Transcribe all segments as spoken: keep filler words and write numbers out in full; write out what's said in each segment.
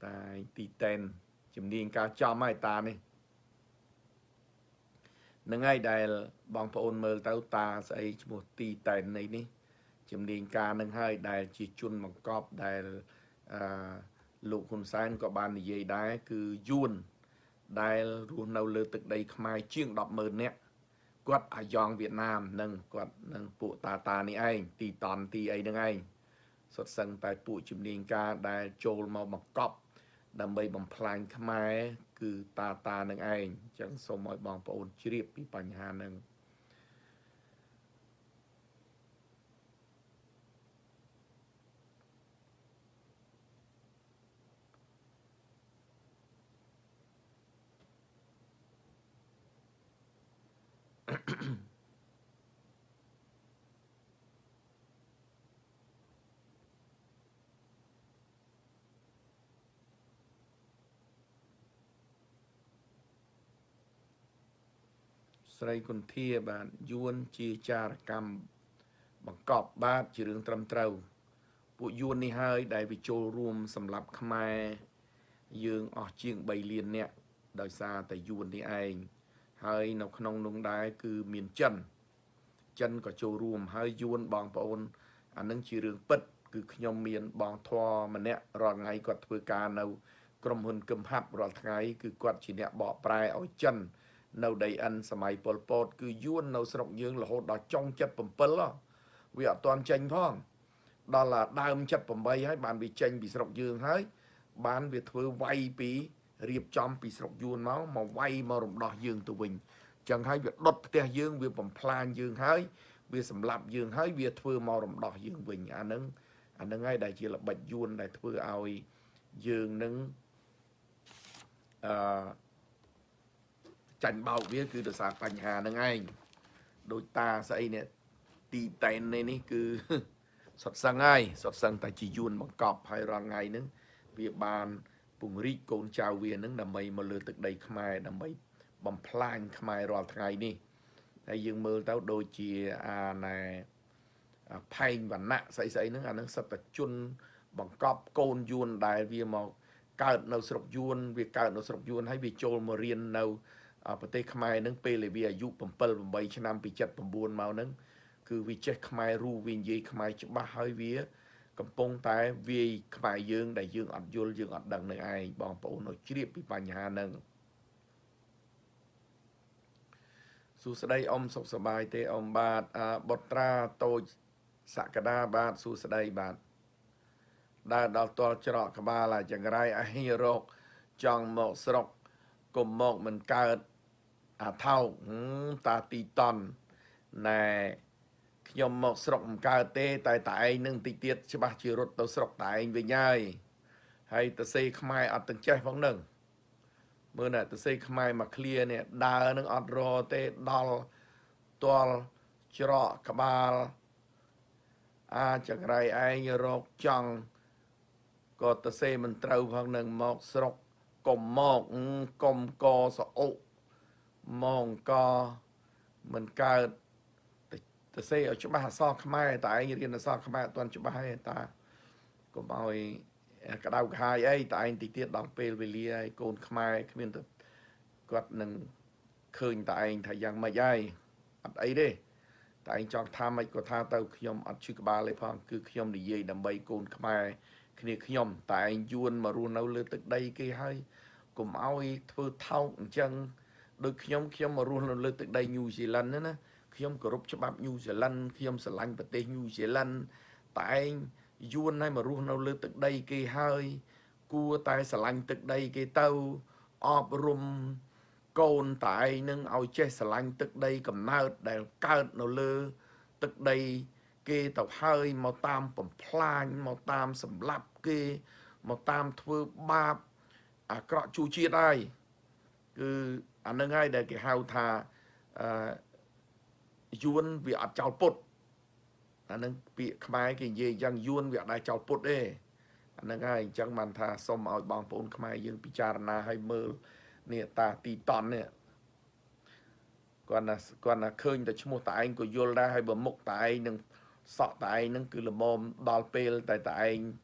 tại tì tên chùm niên ca cho mai ta này nâng ai đại bong phổ ôn mơ tao ta sẽ một tì tên này ní chùm niên ca nâng hai đại chỉ chun bằng cọp đại lục hồn sáng có bàn gì đá cứ yuan đại ruộng nâu lơ thực đây khai chiêng đọc mơ nè quát ở dòng Việt Nam nâng quát nâng phụ ta ta này anh tì tòn tì ấy nâng anh xuất sân tại phụ chùm niên ca đại trôi màu bằng cọp đầm bay bằng plan khai cứ ta ta nâng anh chẳng số mọi bằng phổ ôn chìa bị bánh hà nâng sợi con thia bạn yuan chia cha cầm bằng cọp bát chỉ đường trầm trâu bộ yuan này hơi đại vì châu rùm sầm lập khmer dương ở chiêng bầy liền nè đời xa tại yuan này anh hơi nọc nông nông đai cứ miền chân chân có châu rùm hơi yuan bằng bồn anh nâng chỉ đường bật cứ nhom miền bằng thoa mà nè rồi ngày quạt vừa ca nâu cầm hồn cầm hấp rồi ngày cứ quạt chỉ nè bỏ prai ở chân nâu đầy ănสมัย Pol Pot គឺយួននៅស្រុកយើងរហូតដល់ចុងចិត្ត 7 វាអត់ទាន់ចេញផងដល់ឡាដើមចិត្ត 8 ហើយបានវាចេញពីស្រុកយើងហើយបានវាធ្វើវាយពីរៀបចំពីស្រុកយួនមកមកវាយមករំដោះយើងទៅវិញចឹងហើយវាដុតផ្ទះយើងវាបំផ្លាញយើងហើយវាសម្លាប់យើងហើយវាធ្វើមករំដោះយើងវិញអាហ្នឹងអាហ្នឹងហើយដែលជាល្បិចយួនដែលធ្វើឲ្យយើងនឹងអឺចាញ់បោកវាគឺដោយសារបញ្ហាហ្នឹងឯងដូចតាស្អីនេះទីតែននេះនេះគឺសុតសឹងហើយសុតសឹងតែជាយួនបង្កប់ហើយរាល់ថ្ងៃហ្នឹងវាបានពង្រីកកូនចៅវាហ្នឹងដើម្បីមកលើទឹកដីខ្មែរដើម្បីបំផ្លាញខ្មែររាល់ថ្ងៃនេះហើយយើងមើលទៅដូចជាអាណែផែងវណ្ណៈស្អីស្អីហ្នឹងអាហ្នឹងសត្វតជនបង្កប់កូនយួនដែលវាមកកើតនៅស្រុកយួនវាកើតនៅស្រុកយួនហើយវាចូលមករៀននៅប្រទេសខ្មែរនឹងពេលវាអាយុ 7 8 ឆ្នាំពី 79 មកហ្នឹងគឺវាចេះខ្មែររូវានិយាយខ្មែរច្បាស់ហើយវាកំពុងតែវាយខ្មែរយើងដែលយើងអត់យល់យើងអត់ដឹងនឹងឯងបងប្អូនឲ្យជ្រាបពីបញ្ហាហ្នឹងសួស្តីអ៊ំសុខសប្បាយទេអ៊ំបាទបុត្រាតូចសក្តាបាទសួស្តីបាទដើរដល់តលច្រកក្បាលចង្រៃអហិរោគចង់មកស្រុកកុំមកមិនកើតអាថោកតាទីតន់ណែខ្ញុំមកស្រុកមិនកើតទេតែតែឯងនឹងតិចទៀតច្បាស់ជារត់ទៅស្រុកតែឯងវិញហើយហើយតសេខ្មែរអត់ទាំងចេះផងនឹងមើលណែតសេខ្មែរមកឃ្លានេះដើរនឹងអត់រទេដល់តលច្រកក្បាលអាចង្រៃឯងរកចង់ក៏តសេមិនត្រូវផងនឹងមកស្រុកកុំមកកុំកសអុម៉ងកមិនកើតទៅសេឲ្យច្បាស់អសរខ្មែរតែឯងរៀនអសរខ្មែរអត់ទាន់ច្បាស់ទេតាកុំឲ្យក្តៅក្រហាយអីតែឯងតិចទៀតដល់ពេលវេលាឲ្យកូនខ្មែរគ្មានទៅគាត់នឹងឃើញតែឯងថាយ៉ាងម៉េចហើយអត់អីទេតែឯងចង់ថាម៉េចក៏ថាទៅខ្ញុំអត់ឈឺក្បាលទេផងគឺខ្ញុំនិយាយដើម្បីកូនខ្មែរគ្នាខ្ញុំតែឯងយួនមករស់នៅលើទឹកដីគេហើយកុំឲ្យធ្វើថោកអញ្ចឹងដូចខ្ញុំខ្ញុំមករស់នៅលើទឹកដីញូហ្សេឡង់ណាណាខ្ញុំគោរពច្បាប់ញូហ្សេឡង់ខ្ញុំស្រឡាញ់ប្រទេសញូហ្សេឡង់តែឯងយួនហើយមករស់នៅលើទឹកដីគេហើយគួរតែស្រឡាញ់ទឹកដីគេទៅអប់រំកូនតែឯងនឹងឲ្យចេះស្រឡាញ់ទឹកដីកំណើតដែលកើតនៅលើទឹកដីគេទៅហើយមកតាមបំផ្លាញមកតាមសម្លាប់គេមកតាមធ្វើបាបអាក្រក់ជួជាតិហើយគឺអានឹងហើយដែលគេហៅថាអឺយួនវាអត់ចោលពុតអានឹងពាក្យខ្មែរគេនិយាយយ៉ាងយួនវាអត់ដែរចោលពុតទេអានឹងហើយអញ្ចឹងបានថាសូមឲ្យបងប្អូនខ្មែរយើងពិចារណាឲ្យមើលនេះតាទីតន់នេះគាត់ណាគាត់ណាឃើញតែឈ្មោះតែឯងក៏យល់ដែរហើយបើមុខតែឯងនឹងសក់តែឯងនឹងគឺល្មមដល់ពេលតែតែឯង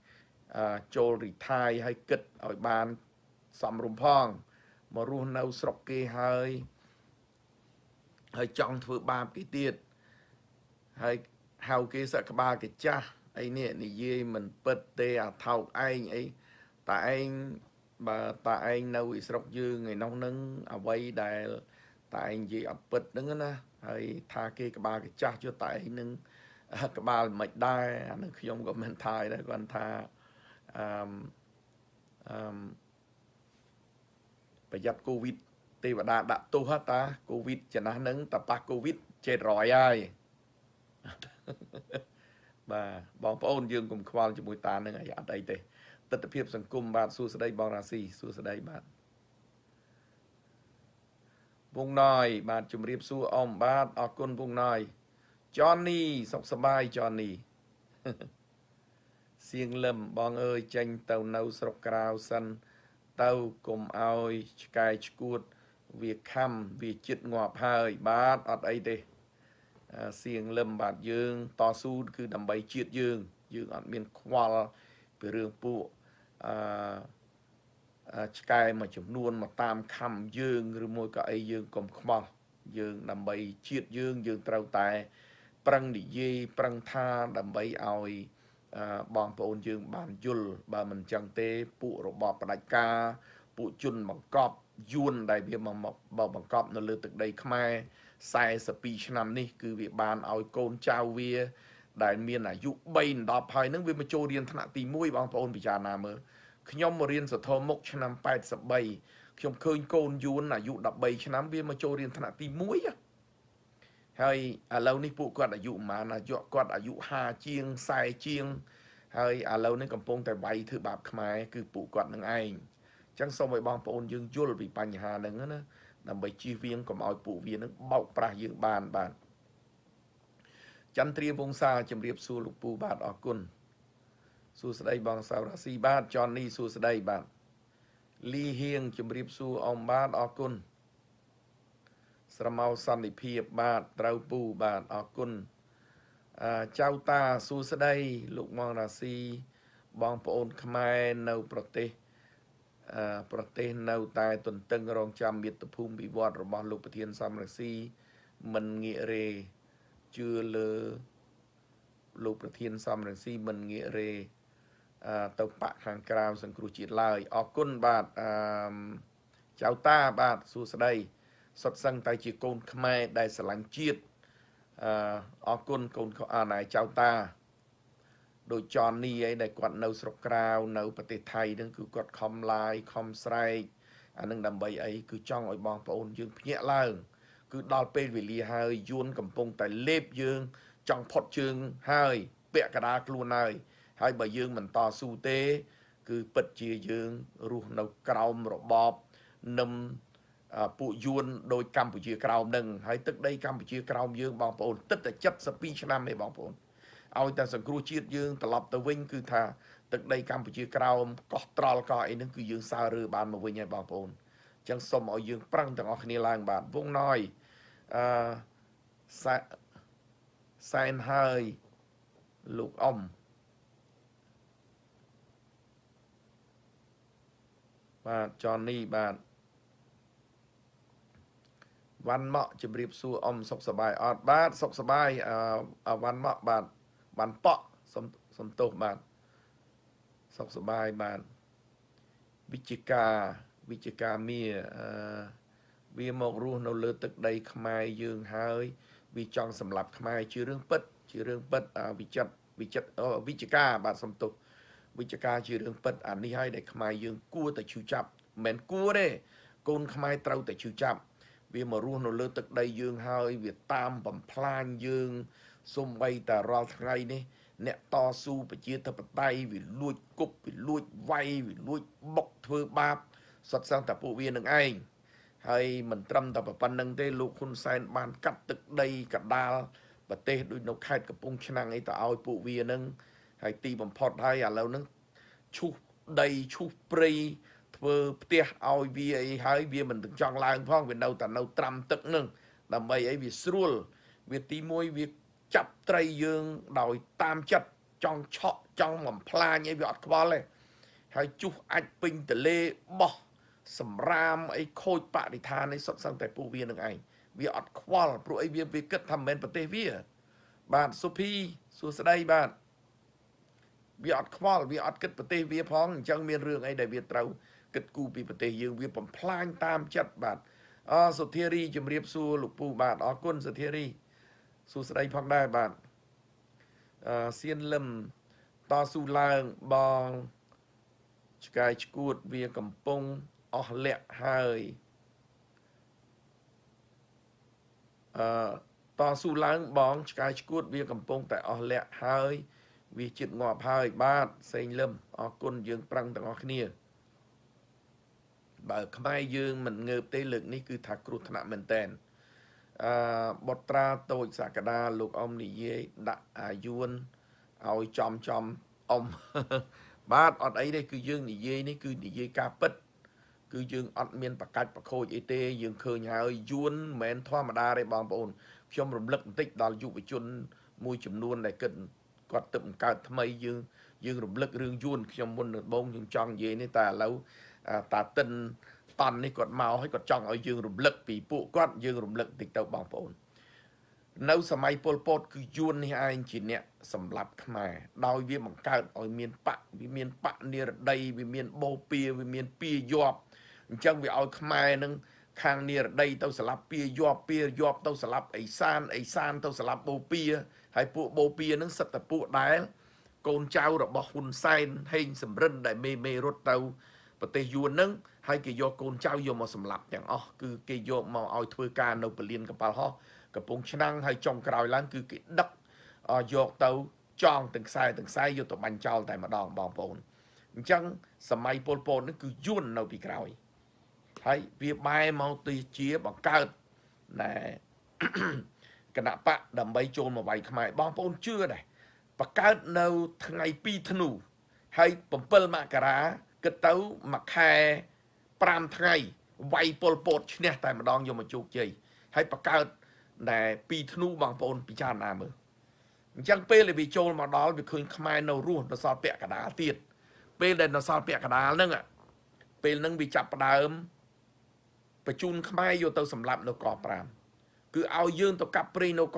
ចូលរីថៃហើយគិតឲ្យបានសំរុំផងមករស់នៅស្រុកគេហើយហើយចង់ធ្វើបាបគេទៀតហើយហៅគេសក្បាលគេចាស់អីនេះនិយាយមិនពិតទេអាថោកឯងអីតែឯងបើតែឯងនៅស្រុកយើងឯនោះនឹងអ្វីដែលតែឯងនិយាយអត់ពិតហ្នឹងណាហើយថាគេក្បាលគេចាស់ចុះតែឯងនឹងក្បាលមិនដែរអានឹងខ្ញុំក៏មិនថាដែរគាត់ថាអឺអឺប្រយ័ត្នកូវីដទេវតាដាក់ទោសតាកូវីដចំណាស់ហ្នឹងតប៉ះកូវីដចេតរយហើយបាទបងប្អូនយើងកុំខ្វល់ជាមួយតានឹងអីអត់អីទេទស្សនវិជ្ជាសង្គមបាទសួស្ដីបងរាស៊ីសួស្ដីបាទវងណយបាទជំរាបសួរអមបាទអរគុណវងណយចននីសុខសប្បាយចននីសៀងលឹមបងអើយចេញទៅនៅស្រុកក្រៅសិនទៅកុំឲ្យឆ្កែឆ្កួតវាខំវាចិត្តងាប់ហើយបាទអត់អីទេសៀងលឹមបាទយើងតស៊ូគឺដើម្បីជាតិយើងយើងអត់មានខ្វល់ពីរឿងពួកអឺឆ្កែមួយចំនួនមកតាមខំយើងឬមួយក៏អីយើងកុំខ្វល់យើងដើម្បីជាតិយើងយើងត្រូវតែប្រឹងនិយាយប្រឹងថាដើម្បីឲ្យបងប្អូនយើងបានយល់បើមិនចឹងទេពួករបបផ្ដាច់ការពួកជនបង្កប់យួនដែលវាមកបង្កប់នៅលើទឹកដីខ្មែរសែសិបពីរឆ្នាំនេះគឺវាបានឲ្យកូនចៅវាដែលមានអាយុបីដប់ហើយនឹងវាមកចូលរៀនថ្នាក់ទីមួយបងប្អូនពិចារណាមើលខ្ញុំមករៀនសធមុខឆ្នាំប៉ែតសិបបីខ្ញុំឃើញកូនយួនអាយុដប់បីឆ្នាំវាមកចូលរៀនថ្នាក់ទីមួយហើយឥឡូវនេះពួកគាត់អាយុប្រហែលអាយុគាត់អាយុហាវជាងខ្សែជាងហើយឥឡូវនេះកំពុងតែវាយធ្វើបាបខ្មែរគឺពួកគាត់នឹងឯងអញ្ចឹងសូមឲ្យបងប្អូនយើងយល់ពីបញ្ហាហ្នឹងណាដើម្បីជៀសវាងកុំឲ្យពួកវានឹងបោកប្រាស់យើងបានបាទចន្ទ្រាវង្សាជំរាបសួរលោកពូបាទអរគុណសួស្ដីបងសាវរាស៊ីបាទចននីសួស្ដីបាទលីហៀងជំរាបសួរអមបាទអរគុណស្រមោសន្តិភាពបាទត្រូវពូបាទអរគុណអឺចៅតាសួស្ដីលោកម៉ងរាស៊ីបងប្អូនខ្មែរនៅប្រទេសអឺប្រទេសនៅតែទន្ទឹងរង់ចាំមាតុភូមិវិវត្តរបស់លោកប្រធានសំរងស៊ីមិនងាករេជឿលើលោកប្រធានសំរងស៊ីមិនងាករេអឺទៅបាក់ខាងក្រៅសង្គ្រោះជាតិឡើយអរគុណបាទអឺចៅតាបាទសួស្ដីសុទ្ធសឹងតែជាកូនខ្មែរដែលស្រឡាញ់ជាតិអឺអរគុណកូនអាណៃចៅតាដោយចននេះឯងដែលគាត់នៅស្រុកក្រៅនៅប្រទេសថៃហ្នឹងគឺគាត់ខំឡាយខំស្រែកអានឹងដើម្បីអីគឺចង់ឲ្យបងប្អូនយើងភ្ញាក់ឡើងគឺដល់ពេលវេលាហើយយួនកំពុងតែលេបយើងចង់ផុតជើងហើយពាក់កណ្ដាលខ្លួនហើយហើយបើយើងមិនតស៊ូទេគឺពិតជាយើងរស់នៅក្រោមរបបនឹមពួកយួនដោយកម្ពុជាក្រោមនឹងហើយទឹកដីកម្ពុជាក្រោមយើងបងប្អូនទឹកតែ칠십 twoឆ្នាំទេបងប្អូនឲ្យតែសង្គ្រោះជាតិយើងត្រឡប់ទៅវិញគឺថាទឹកដីកម្ពុជាក្រោមកោះត្រល់កោះអីហ្នឹងគឺយើងសើរើបានមកវិញហើយបងប្អូនអញ្ចឹងសូមឲ្យយើងប្រឹងទាំងអស់គ្នាឡើងបាទវងណយអឺសែនហើយលោកអ៊ំបាទចននេះបាទវ៉ាន់ម៉ាក់ជំរាបសួរអ៊ំសុខសប្បាយអត់បាទសុខសប្បាយអឺវ៉ាន់ម៉ាក់បាទវ៉ាន់ប៉ក់សំទោសបាទសុខសប្បាយបាទវិជ្ជការវិជ្ជការមាអឺវាមករស់នៅលើទឹកដីខ្មែរយើងហើយវាចង់សម្លាប់ខ្មែរជារឿងពិតជារឿងពិតវិចិត្រវិចិត្រវិជ្ជការបាទសំទោសវិជ្ជការជារឿងពិតអានេះហើយដែលខ្មែរយើងគួរតែឈឺចាប់មិនគួរទេកូនខ្មែរត្រូវតែឈឺចាប់វាមករស់នៅលើទឹកដីយើងហើយវាតាមបំផ្លាញយើងសូម្បីតែរាល់ថ្ងៃនេះអ្នកតស៊ូប្រជាធិបតេយ្យវាលួចគប់វាលួចវាយវាលួចបុកធ្វើបាបសុទ្ធសឹងតែពួកវានឹងឯងហើយមិនត្រឹមតែប៉ុណ្្នឹងទេលោកហ៊ុនសែនបានកាត់ទឹកដីកដាលប្រទេសដូចនៅខេត្តកំពង់ឆ្នាំងអីទៅឲ្យពួកវានឹងហើយទីបំផុតហើយឥឡូវហ្នឹងឈូសដីឈូសព្រៃធ្វើផ្ទះឲ្យវាអីហើយវាមិនទាំងចង់ឡើងផងវានៅតែនៅត្រាំទឹកនឹងដើម្បីអីវាស្រួលវាទីមួយវាចាប់ត្រីយើងដោយតាមចិត្តចង់ឆក់ចង់បំផ្លាញអីវាអត់ខ្វល់ទេហើយជុះអាចពេញទលេបោះសម្រាមអីខូចបរិស្ថាននេះសុទ្ធសឹងតែពួកវានឹងឯងវាអត់ខ្វល់ព្រោះអីវាវាគិតថាមិនមែនប្រទេសវាបាទសុភីសួស្ដីបាទវាអត់ខ្វល់វាអត់គិតប្រទេសវាផងអញ្ចឹងមានរឿងអីដែលវាត្រូវគិតគូរពីប្រទេសយើងវាបំផ្លាញតាមចិត្តបាទអសុធារីជំរាបសួរលោកពូបាទអរគុណសុធារីសួស្ដីផងដែរបាទអឺសៀនលឹមតស៊ូឡើងបងឆ្កែឈួតវាកំពុងអស់លក្ខហើយអឺតស៊ូឡើងបងឆ្កែឈួតវាកំពុងតែអស់លក្ខហើយវាចិត្តងាប់ហើយបាទសេងលឹមអរគុណយើងប្រឹងទាំងអស់គ្នាបើខ្មែរយើងមិនងើបទេលើកនេះគឺថាគ្រោះថ្នាក់មែនតែនអឺបុត្រាតូចសក្តាលោកអ៊ំនិយាយដាក់អាយួនឲ្យចំចំអ៊ំបាទអត់អីទេគឺយើងនិយាយនេះគឺនិយាយការពិតគឺយើងអត់មានបកាច់បខូចអីទេយើងឃើញហើយយួនមិនមែនធម្មតាទេបងប្អូនខ្ញុំរំលឹកបន្តិចដល់យុវជនមួយចំនួនដែលគិតគាត់ទៅបង្កើតថ្មីយើងយើងរំលឹករឿងយួនខ្ញុំមុនដំបូងខ្ញុំចង់និយាយនេះតែឥឡូវតាតិនតន់នេះគាត់មកហើយគាត់ចង់ឲ្យយើងរំលឹកពីពួកគាត់យើងរំលឹកបន្តិចទៅបងប្អូននៅសម័យប៉ុលពតគឺយួននេះឯងជាអ្នកសម្លាប់ខ្មែរដោយវាបង្កើតឲ្យមានបកវាមានបកនិរដីវាមានបោពៀវាមានពៀយប់អញ្ចឹងវាឲ្យខ្មែរនឹងខាងនិរដីទៅស្លាប់ពៀយប់ពៀយប់ទៅស្លាប់អេសានអេសានទៅស្លាប់បោពៀហើយពួកបោពៀនឹងសិតតែពួកដែលកូនចៅរបស់ហ៊ុនសែនហេងសំរិនដែលមេមេរត់ទៅប្រទេសយួននឹងហើយគេយកកូនចៅយកមកសម្លាប់ទាំងអស់គឺគេយកមកឲ្យធ្វើការនៅពលានកប៉ាល់ហោះកំពង់ឆ្នាំងហើយចុងក្រោយឡើងគឺគេដឹកយកទៅចងទាំងខ្សែទាំងខ្សែយកទៅបាញ់ចោលតែម្ដងបងប្អូនអញ្ចឹងសម័យប៉ុលពតនេះគឺយួននៅពីក្រោយហើយវាបែរមកទៅជាបង្កើតណែគណៈបកដើម្បីចូលមកវាយខ្មែរបងប្អូនជឿដែរបង្កើតនៅថ្ងៃពីរធ្នូហើយ7មករាគិតទៅមួយខែ5ថ្ងៃវាយប៉ុលពតឈ្នះតែម្ដងយកមកជោគជ័យហើយបង្កើតដែលពីរធ្នូបងប្អូនពិចារណាមើលអញ្ចឹងពេលដែលវាចូលមកដល់វាឃើញខ្មែរនៅរស់នៅសល់ពាក់កណ្ដាលទៀតពេលដែលនៅសល់ពាក់កណ្ដាលហ្នឹងពេលហ្នឹងវាចាប់ផ្ដើមបញ្ជូនខ្មែរយកទៅសម្លាប់នៅក5គឺឲ្យយើងទៅកាប់ព្រៃនៅក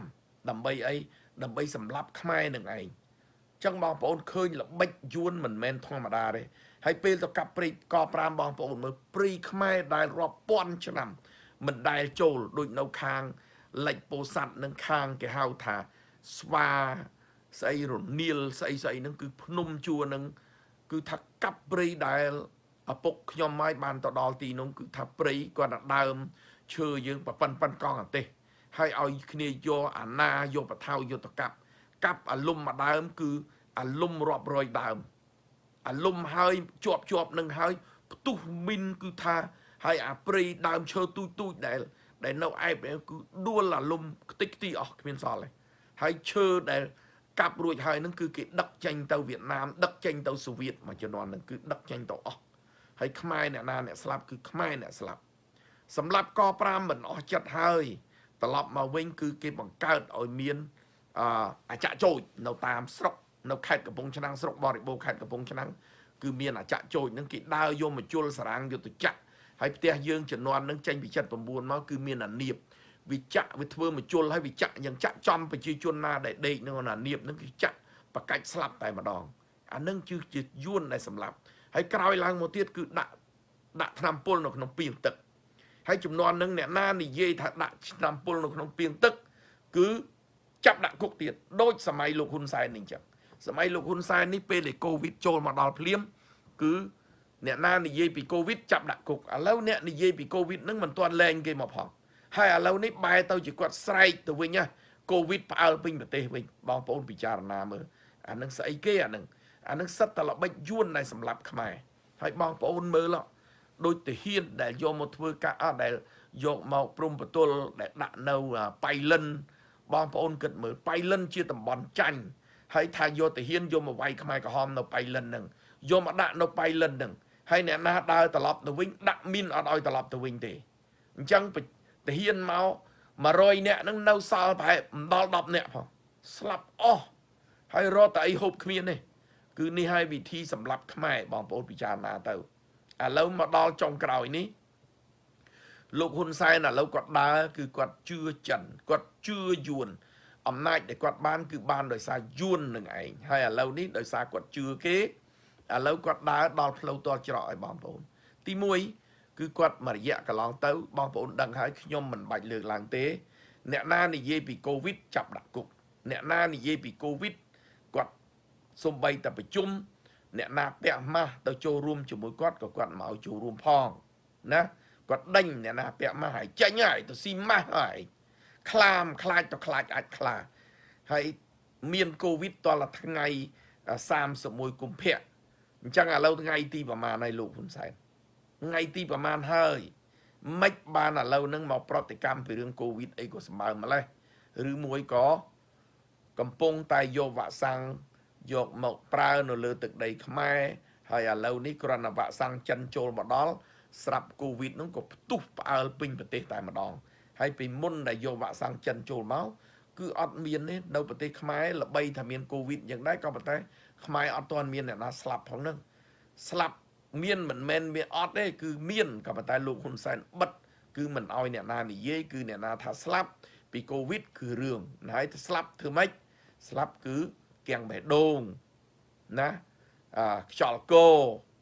5ដើម្បីអីដើម្បីសម្លាប់ខ្មែរនឹងឯងចឹងបងប្អូនឃើញល្បិចយួនមិនមែនធម្មតាទេហើយពេលទៅកាប់ព្រៃក5បងប្អូនមើលព្រៃខ្មែរដែលរាប់ពាន់ឆ្នាំមិនដែលចូលដូចនៅខាងលិចពោធិ៍សាត់នឹងខាងគេហៅថាស្វាស្អីរនាលស្អីស្អីហ្នឹងគឺភ្នំជួរហ្នឹងគឺថាកាប់ព្រៃដែលឪពុកខ្ញុំហើយបានទៅដល់ទីនោះគឺថាព្រៃគាត់ទៅដើមឈើយើងប៉ប៉ិនប៉ិនកង់អាទេសហើយឲ្យគ្នាយកអាណាយកបថៅយកទៅកាប់កាប់អាលុំមួយដើមគឺអាលុំរាប់រយដើមអាលុំហើយជាប់ជាប់នឹងហើយផ្ទុះមីនគឺថាហើយអាព្រៃដើមឈើទូចទូចដែលដែលនៅឯបគឺដួលអាលុំខ្ទេចខ្ទីអស់គ្មានសល់ទេហើយឈើដែលកាប់រួចហើយនឹងគឺគេដឹកចេញទៅវៀតណាមដឹកចេញទៅសូវៀតមួយជំនាន់នឹងគឺដឹកចេញទៅអស់ហើយខ្មែរអ្នកណាអ្នកស្លាប់គឺខ្មែរអ្នកស្លាប់សម្រាប់ក5មិនអស់ចិត្តហើយត្រឡប់មកវិញគឺគេបង្កើតឲ្យមានអអាចៈចូលនៅតាមស្រុកនៅខេត្តកំពង់ឆ្នាំងស្រុកបរិបូរខេត្តកំពង់ឆ្នាំងគឺមានអាចៈចូលនឹងគេដើរយកមកជុលសារ៉ាំងយុទ្ធចក្រហើយផ្ទះយើងជំនាន់នឹងចេញពីចិត្ត9មកគឺមានអានៀបវាចាក់វាធ្វើមកជុលហើយវាចាក់យ៉ាងចាក់ចំប្រជាជនណាដែលដេកនៅអានៀបនឹងគឺចាក់បកាច់ស្លាប់តែម្ដងអានឹងគឺជាយួនដែលសម្លាប់ហើយក្រោយឡើងមកទៀតគឺដាក់ដាក់ថ្នាំពុលនៅក្នុងពាងទឹកហើយចំនួននឹងអ្នកណានិយាយថាដាក់ថ្នាំពុលនៅក្នុងពាងទឹកគឺចាប់ដាក់គុកទៀតដូចសម័យលោកហ៊ុនសែននេះចឹងសម័យលោកហ៊ុនសែននេះពេលដែលកូវីដចូលមកដល់ភ្លាមគឺអ្នកណានិយាយពីកូវីដចាប់ដាក់គុកឥឡូវអ្នកនិយាយពីកូវីដនឹងមិនទាន់លែងគេមកផងហើយឥឡូវនេះបែរទៅជាគាត់ស្រែកទៅវិញណាកូវីដផ្អើលពេញប្រទេសវិញបងប្អូនពិចារណាមើលអានឹងស្អីគេអានឹងអានឹងសិតតែល្បិចយួនដែលសម្លាប់ខ្មែរហើយបងប្អូនមើលដូចទាហានដែលយកមកធ្វើការអត់ដែលយកមកព្រំប្រទល់ដែលដាក់នៅបៃលិនបងប្អូនគិតមើលបៃលិនជាតំបន់ចាញ់ហើយថាយកទាហានយកមកវាយខ្មែរក្រហមនៅបៃលិនហ្នឹងយកមកដាក់នៅបៃលិនហ្នឹងហើយអ្នកណាដើរត្រឡប់ទៅវិញដាក់មីនអត់ឲ្យត្រឡប់ទៅវិញទេអញ្ចឹងទាហានមក100នាក់ហ្នឹងនៅសល់ប្រហែលមិនដល់10នាក់ផងស្លាប់អស់ហើយរត់តែអីហូបគ្មានទេគឺនេះឲ្យវិធីសម្រាប់ខ្មែរបងប្អូនពិចារណាទៅឥឡូវមកដល់ចុងក្រោយនេះលោកហ៊ុនសែនឥឡូវគាត់ដើរគឺគាត់ជឿចិនគាត់ជឿយួនអំណាចដែលគាត់បានគឺបានដោយសារយួននឹងឯងហើយឥឡូវនេះដោយសារគាត់ជឿគេឥឡូវគាត់ដើរដល់ផ្លូវទាល់ច្រកឲ្យបងប្អូនទីមួយគឺគាត់មួយរយៈកន្លងទៅបងប្អូនដឹងហើយខ្ញុំមិនបាច់លើកឡើងទេអ្នកណានិយាយពីកូវីដចាប់ដាក់គុកអ្នកណានិយាយពីកូវីដគាត់សំបីតែប្រជុំអ្នកណាពាក់ម៉ាស់ទៅចូលរួមជាមួយគាត់ក៏គាត់មកចូលរួមផងណាគាត់ដេញអ្នកណាពាក់ម៉ាស់ហើយចេញហើយទៅស៊ីម៉ាស់ហើយខ្លាមខ្លាចទៅខ្លាចអាចខ្លាហើយមានកូវីដតលថ្ងៃសាមសិបមួយកុម្ភៈអញ្ចឹងឥឡូវថ្ងៃទីប្រមាណហើយលោកហ៊ុនសែនថ្ងៃទីប្រមាណហើយមិនបានឥឡូវហ្នឹងមកប្រតិកម្មពីរឿងកូវីដអីក៏សម្បើមម្លេះឬមួយក៏កំពុងតែយកវ៉ាក់សាំងយកមកប្រើនៅលើទឹកដីខ្មែរហើយឥឡូវនេះគ្រាន់តែវ៉ាក់សាំងចិនចូលមកដល់ស្រាប់កូវីដហ្នឹងក៏ផ្ទុះផ្អើលពេញប្រទេសតែម្ដងហើយពីមុនដែលយកវ៉ាក់សាំងចិនចូលមកគឺអត់មានទេនៅប្រទេសខ្មែរល្បីថាមានកូវីដយ៉ាងដែរក៏ប៉ុន្តែខ្មែរអត់ទាន់មានអ្នកណាស្លាប់ផងហ្នឹងស្លាប់មានមិនមែនមានអត់ទេគឺមានក៏ប៉ុន្តែលោកហ៊ុនសែនបិទគឺមិនអោយអ្នកណានិយាយគឺអ្នកណាថាស្លាប់ពីកូវីដគឺរឿងហើយទៅស្លាប់ធ្វើម៉េចស្លាប់គឺគៀងបេះដូងណាអឺខ្យល់កោ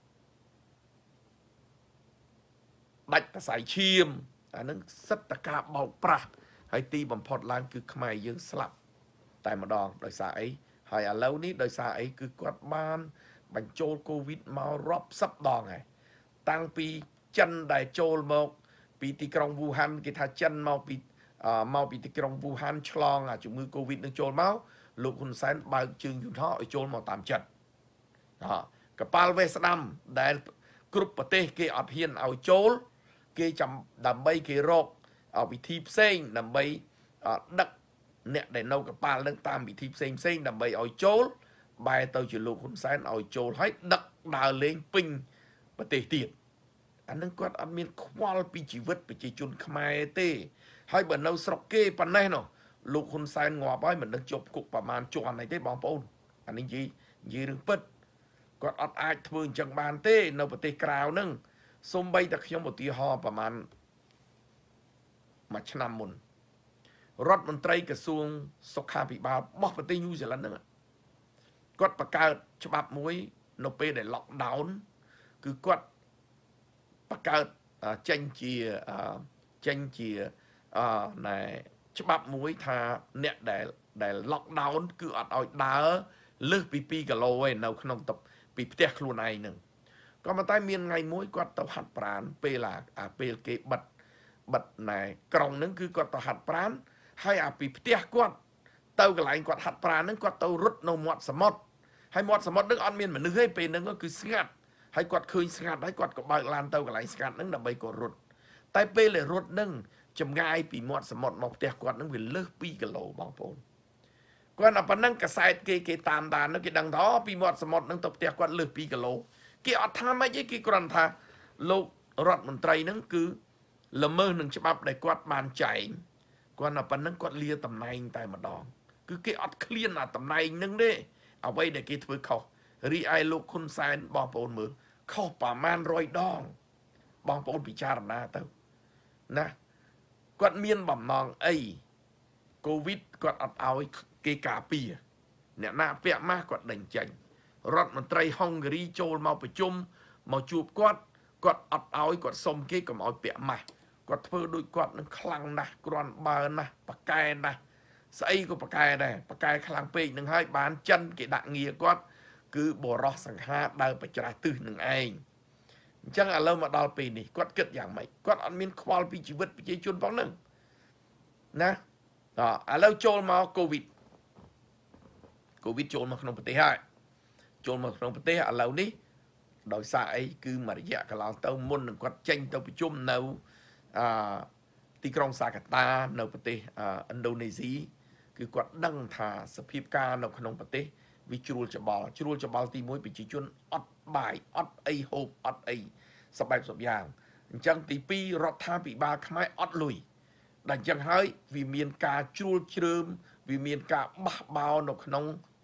ដាច់កសៃឈាមអានឹងសិតតកាបោកប្រាស់ហើយទីបំផុតឡើងគឺខ្មែរយើងស្លាប់តែម្ដងដោយសារអីហើយឥឡូវនេះដោយសារអីគឺគាត់បានបញ្ចូលកូវីដមករាប់សិបដងហើយតាំងពីចិនដែលចូលមកពីទីក្រុងវូហានគេថាចិនមកពីមកពីទីក្រុងវូហានឆ្លងអាជំងឺកូវីដនឹងចូលមកលោកហ៊ុនសែនបើកជើងយន្តហោះឲ្យចូលមកតាមចិត្តកប៉ាល់វេស្ដាំដែលគ្រប់ប្រទេសគេអត់ហ៊ានឲ្យចូលគេចាំដើម្បីគេរកវិធីផ្សេងដើម្បីដឹកអ្នកដែលនៅកប៉ាល់នឹងតាមវិធីផ្សេងផ្សេងដើម្បីឲ្យចូលបែរទៅជាលោកហ៊ុនសែនឲ្យចូលហើយដឹកដើរលេងពេញប្រទេសទៀតអានឹងគាត់អត់មានខ្វល់ពីជីវិតប្រជាជនខ្មែរទេហើយបើនៅស្រុកគេប៉ុណ្ណេះនោះលោកហ៊ុនសែនងាប់ហើយមិនដឹងជាប់គុកប្រមាណជាន់អីទេបងប្អូនអានេះនិយាយនិយាយរឿងពិតគាត់អត់អាចធ្វើអញ្ចឹងបានទេនៅប្រទេសក្រៅហ្នឹងសូម្បីតែខ្ញុំឧទាហរណ៍ប្រមាណមួយឆ្នាំមុនរដ្ឋមន្ត្រីក្រសួងសុខាភិបាលរបស់ប្រទេសញូហ្សេឡង់ហ្នឹងគាត់បង្កើតច្បាប់មួយនៅពេលដែល lockdown គឺគាត់បង្កើតចេញជាចេញជាអឺណែច្បាប់មួយថាអ្នកដែលដែល lockdown គឺអត់ឲ្យដើរលើសពីពីរគីឡូឯនៅក្នុងពីផ្ទះខ្លួនឯងហ្នឹងក៏ប៉ុន្តែមានថ្ងៃមួយគាត់ទៅហាត់ប្រាណពេលអាពេលគេបិទបិទណែក្រុងហ្នឹងគឺគាត់ទៅហាត់ប្រាណហើយអាពីផ្ទះគាត់ទៅកន្លែងគាត់ហាត់ប្រាណហ្នឹងគាត់ទៅរត់នៅមាត់សមុទ្រហើយមាត់សមុទ្រហ្នឹងអត់មានមនុស្សទេពេលហ្នឹងគឺស្ងាត់ហើយគាត់ឃើញស្ងាត់ហើយគាត់ក៏បើកឡានទៅកន្លែងស្ងាត់ហ្នឹងដើម្បីគាត់រត់តែពេលដែលរត់ហ្នឹងចម្ងាយពីមាត់សមុទ្រមកផ្ទះគាត់ហ្នឹងវាលើសពីរគីឡូបងប្អូនគាត់តែប៉ុណ្ណឹងកសែតគេគេតាមដានហ្នឹងគេដឹងថាពីមាត់សមុទ្រហ្នឹងទៅផ្ទះគាត់លើសពីរគីឡូគេអត់ថាម៉េចទេគេគ្រាន់ថាលោករដ្ឋមន្ត្រីហ្នឹងគឺល្មើសនឹងច្បាប់ដែលគាត់បានចែងគាត់តែប៉ុណ្ណឹងគាត់លាតំណែងតែម្ដងគឺគេអត់ឃ្លានអាតំណែងហ្នឹងទេអ្វីដែលគេធ្វើខុសរីឯលោកហ៊ុនសែនបងប្អូនមើលខុសប្រមាណរយដងបងប្អូនពិចារណាទៅណាគាត់មានបំណងអីកូវីដគាត់អត់ឲ្យគេការពារអ្នកណាពាក់ម៉ាស់គាត់ដេញចេញរដ្ឋមន្ត្រីហុងហ្គារីចូលមកប្រជុំមកជួបគាត់គាត់អត់ឲ្យគាត់សុំគេកុំឲ្យពាក់ម៉ាស់គាត់ធ្វើដូចគាត់នឹងខ្លាំងណាស់គ្រាន់បើណាស់ប៉កែណាស់ស្អីក៏ប៉កែដែរប៉កែខ្លាំងពេកនឹងហើយបានចិនគេដាក់ងារគាត់គឺបរោះសង្ហាដើរបច្រាស់ទិសនឹងឯងអញ្ចឹងឥឡូវមកដល់ពេលនេះគាត់គិតយ៉ាងម៉េចគាត់អត់មានខ្វល់ពីជីវិតប្រជាជនផងហ្នឹងណាអឥឡូវចូលមកកូវីដកូវីដចូលមកក្នុងប្រទេសហើយចូលមកក្នុងប្រទេសឥឡូវនេះដោយសារអីគឺមួយរយៈកន្លងទៅមុននឹងគាត់ចេញទៅប្រជុំនៅអឺទីក្រុងសាកាតានៅប្រទេសឥណ្ឌូនេស៊ីគឺគាត់ដឹងថាសភាពការនៅក្នុងប្រទេសវាជ្រួលច្បល់ជ្រួលច្បល់ទីមួយប្រជាជនអត់បាយអត់អីហូបអត់អីសបែបសពយ៉ាងអញ្ចឹងទីពីររដ្ឋាភិបាលខ្មែរអត់លុយដល់អញ្ចឹងហើយវាមានការជ្រួលជ្រើមវាមានការបះបោរនៅក្នុង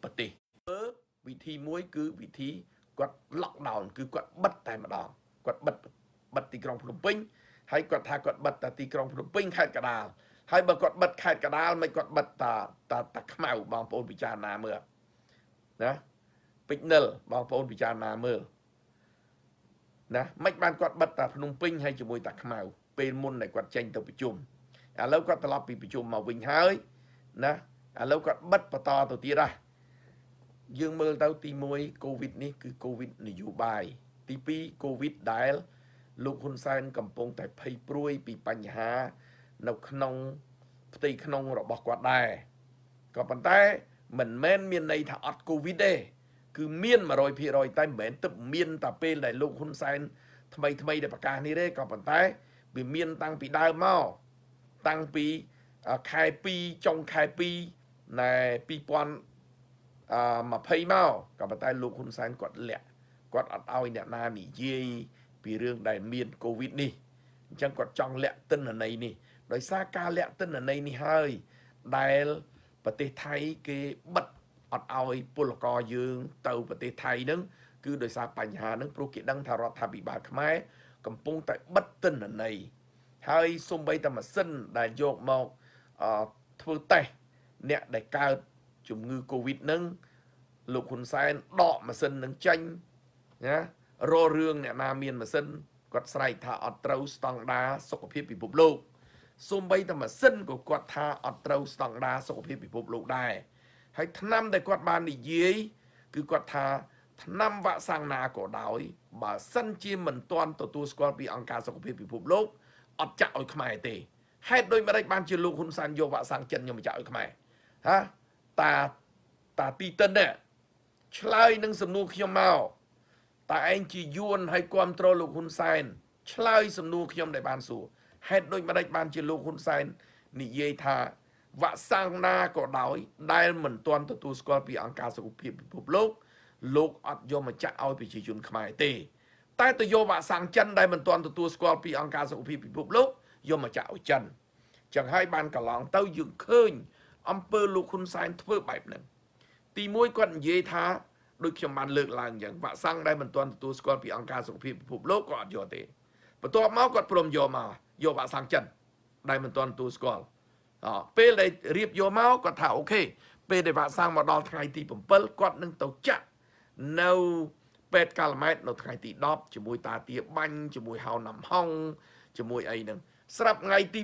ប្រទេសវិធីមួយគឺវិធីគាត់ lockdown គឺគាត់បិទតែម្ដងគាត់បិទបិទទីក្រុងភ្នំពេញហើយគាត់ថាគាត់បិទតែទីក្រុងភ្នំពេញខេត្តកណ្ដាលហើយបើគាត់បិទខេត្តកណ្ដាលមិនគាត់បិទតាតាតាខ្មៅបងប្អូនពិចារណាមើលណាពេជ្រនិលបងប្អូនពិចារណាមើលណាមិនបានគាត់បិទតាភ្នំពេញហើយជាមួយតាខ្មៅពេលមុនដែលគាត់ចេញទៅប្រជុំឥឡូវគាត់ត្រឡប់ពីប្រជុំមកវិញហើយណាឥឡូវគាត់បិទបន្តទៅទៀតដែរយើងមើលទៅទីមួយកូវីដនេះគឺកូវីដនយោបាយទីពីរកូវីដដែលលោកហ៊ុនសែនកំពុងតែភ័យព្រួយពីបញ្ហានៅក្នុងផ្ទៃក្នុងរបស់គាត់ដែរក៏ប៉ុន្តែមិនមែនមានន័យថាអត់កូវីដទេគឺមាន một trăm phần trăm តែមិនមែនទឹកមានតែពេលដែលលោកហ៊ុនសែនថ្មីថ្មីដែលប្រកាសនេះទេក៏ប៉ុន្តែវាមានតាំងពីដើមមកតាំងពីខែពីរចុងខែពីរណែពីរពាន់អឺยี่สิบមកក៏ប៉ុន្តែលោកហ៊ុនសែនគាត់លាក់គាត់អត់ឲ្យអ្នកណានិយាយពីរឿងដែលមានកូវីដនេះអញ្ចឹងគាត់ចង់លាក់ទិន្នន័យនេះដោយសារការលាក់ទិន្នន័យនេះហើយដែលប្រទេសថៃគេបិទអត់ឲ្យពលករយើងទៅប្រទេសថៃហ្នឹងគឺដោយសារបញ្ហាហ្នឹងព្រោះគេដឹងថារដ្ឋាភិបាលខ្មែរកំពុងតែបិទទិន្នន័យហើយសូម្បីតែម៉ាស៊ីនដែលយកមកអឺធ្វើតេស្តអ្នកដែលកើតជំងឺកូវីដហ្នឹងលោកហ៊ុនសែនដកម៉ាស៊ីននឹងចេញណារករឿងអ្នកណាមានម៉ាស៊ីនគាត់ស្រែកថាអត់ត្រូវស្តង់ដារសុខភាពពិភពលោកសូម្បីតែម៉ាស៊ីនក៏គាត់ថាអត់ត្រូវស្តង់ដារសុខភាពពិភពលោកដែរហើយថ្នាំដែលគាត់បាននិយាយគឺគាត់ថាថ្នាំវ៉ាក់សាំងណាក៏ដោយបើសិនជាមិនទាន់ទទួលស្គាល់ពីអង្គការសុខភាពពិភពលោកអត់ចាក់ឲ្យខ្មែរទេហេតុដូចម្ដេចបានជាលោកហ៊ុនសែនយកវ៉ាក់សាំងចិនយកមកចាក់ឲ្យខ្មែរហាតាតាទីតិននេះឆ្លើយនឹងសំណួរខ្ញុំមកតើឯងជាយួនឲ្យគ្រប់គ្រងលោកហ៊ុនសែនឆ្លើយសំណួរខ្ញុំដែលបានសួរហេតុដូចម្ដេចបានជាលោកហ៊ុនសែននិយាយថាវ៉ាក់សាំងណាក៏ដោយដែលមិនទាន់ទទួលស្គាល់ពីអង្គការសុខភាពពិភពលោកលោកអត់យកមកចាក់ឲ្យប្រជាជនខ្មែរទេតែទៅយកវ៉ាក់សាំងចិនដែលមិនទាន់ទទួលស្គាល់ពីអង្គការសុខភាពពិភពលោកយកមកចាក់ឲ្យចិនចឹងហើយបានកន្លងទៅយើងឃើញអំពើលោកហ៊ុនសែនធ្វើបែបហ្នឹងទីមួយគាត់និយាយថាដូចខ្ញុំបានលើកឡើងយ៉ាងវ៉ាក់សាំងដែលមិនទាន់ទទួលស្គាល់ពីអង្គការសុខភាពពិភពលោកក៏អត់យកទេបន្ទាប់មកគាត់ព្រមយកមកយកវ៉ាក់សាំងចិនដែលមិនទាន់ទទួលស្គាល់អពេលដែលរៀបយកមកគាត់ថាអូខេពេលដែលវ៉ាក់សាំងមកដល់ថ្ងៃទី7គាត់នឹងទៅចាក់នៅពេទ្យកាល់ម៉ែតនៅថ្ងៃទី10ជាមួយតាទាបាញ់ជាមួយហៅណាំហុងជាមួយអីហ្នឹងស្រាប់ថ្ងៃទី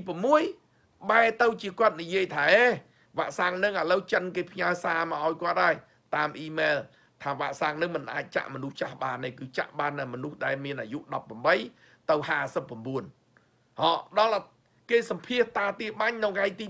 6បែរទៅជាគាត់និយាយថាអេវ៉ាក់សាំងហ្នឹងឥឡូវចិនគេផ្ញើសារមកឲ្យគាត់ហើយតាមអ៊ីមែលថាវ៉ាក់សាំងហ្នឹងមិនអាចចាក់មនុស្សចាស់បានទេគឺចាក់បានតែមនុស្សដែលមានអាយុ18ទៅห้าสิบเก้าហ៎ដល់គេសម្ភាសតាទាបាញ់នៅថ្ងៃទី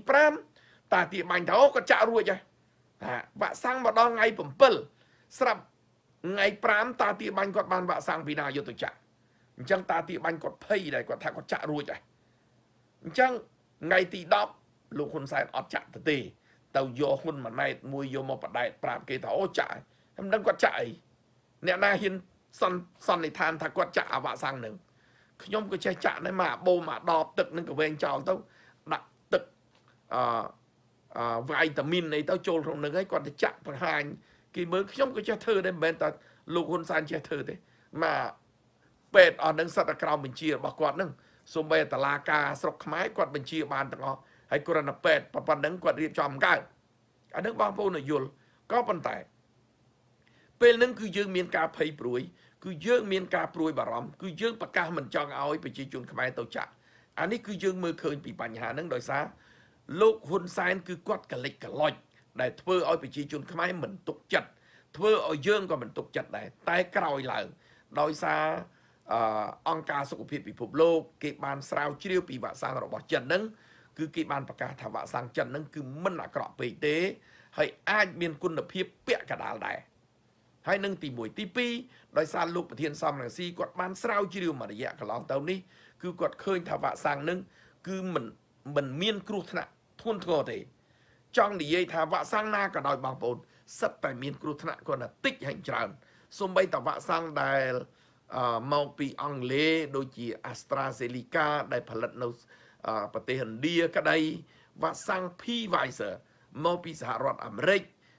5តាទាបាញ់ថាអូគាត់ចាក់រួចហើយថាវ៉ាក់សាំងមកដល់ថ្ងៃ7ស្រាប់ថ្ងៃ5តាទាបាញ់គាត់បានវ៉ាក់សាំងពីណាយកទៅចាក់អញ្ចឹងតាទាបាញ់គាត់ភ័យដែរគាត់ថាគាត់ចាក់រួចហើយអញ្ចឹងថ្ងៃទី10លោកហ៊ុនសែនអត់ចាក់ទៅទេទៅយកហ៊ុនម៉ាណែតមួយយកមកបដែតប្រាប់គេថាអូចាក់ហើយមិនដឹងគាត់ចាក់អីអ្នកណាហ៊ានសន្សន្និដ្ឋានថាគាត់ចាក់អាវ៉ាក់សាំងនឹងខ្ញុំក៏ចេះចាក់ដែរមកបូមអាដបទឹកនឹងក៏វែងចោលទៅដាក់ទឹកអឺអឺវីតាមីនអីទៅចូលក្នុងនឹងហើយគាត់ទៅចាក់បង្ហាញគេមើលខ្ញុំក៏ចេះធ្វើដែរមិនមែនតែលោកហ៊ុនសែនចេះធ្វើទេមកពេទ្យអស់នឹងសិតតែក្រោមបញ្ជារបស់គាត់នឹងសូម្បីតឡាការស្រុកខ្មែរគាត់បញ្ជាបានទាំងអស់ហើយគ្រាន់តែពេទ្យប៉ុណ្ណឹងគាត់រៀបចំកើតអានឹងបងប្អូនយល់ក៏ប៉ុន្តែពេលហ្នឹងគឺយើងមានការភ័យព្រួយគឺយើងមានការព្រួយបារម្ភគឺយើងប្រកាសមិនចង់ឲ្យប្រជាជនខ្មែរទៅចាក់អានេះគឺយើងមើលឃើញពីបញ្ហាហ្នឹងដោយសារលោកហ៊ុនសែនគឺគាត់កលិចកលុចដែលធ្វើឲ្យប្រជាជនខ្មែរមិនទុកចិត្តធ្វើឲ្យយើងក៏មិនទុកចិត្តដែរតែក្រោយឡើងដោយសារអង្គការសុខភាពពិភពលោកគេបានស្រាវជ្រាវពីវ៉ាក់សាំងរបស់ចិនហ្នឹងគឺគេបានប្រកាសថាវ៉ាក់សាំងចិនហ្នឹងគឺមិនអាក្រក់ពេកទេហើយអាចមានគុណភាពពាក់កណ្ដាលដែរហើយនឹងទី1ទី2ដោយសារលោកប្រធានសំរងស៊ីគាត់បានស្រាវជ្រាវមួយរយៈកន្លងទៅនេះគឺគាត់ឃើញថាវ៉ាក់សាំងហ្នឹងគឺមិនមិនមានគ្រោះថ្នាក់ធ្ងន់ធ្ងរទេចង់និយាយថាវ៉ាក់សាំងណាក៏ដោយបងប្អូនសិតតែមានគ្រោះថ្នាក់គាត់តែតិចហើយច្រើនសូម្បីតែវ៉ាក់សាំងដែលមកពីអង់គ្លេសដូចជា AstraZeneca ដែលផលិតនៅប្រទេសឥណ្ឌាក្តីវ៉ាក់សាំង Pfizer មកពីសហរដ្ឋអាមេរិក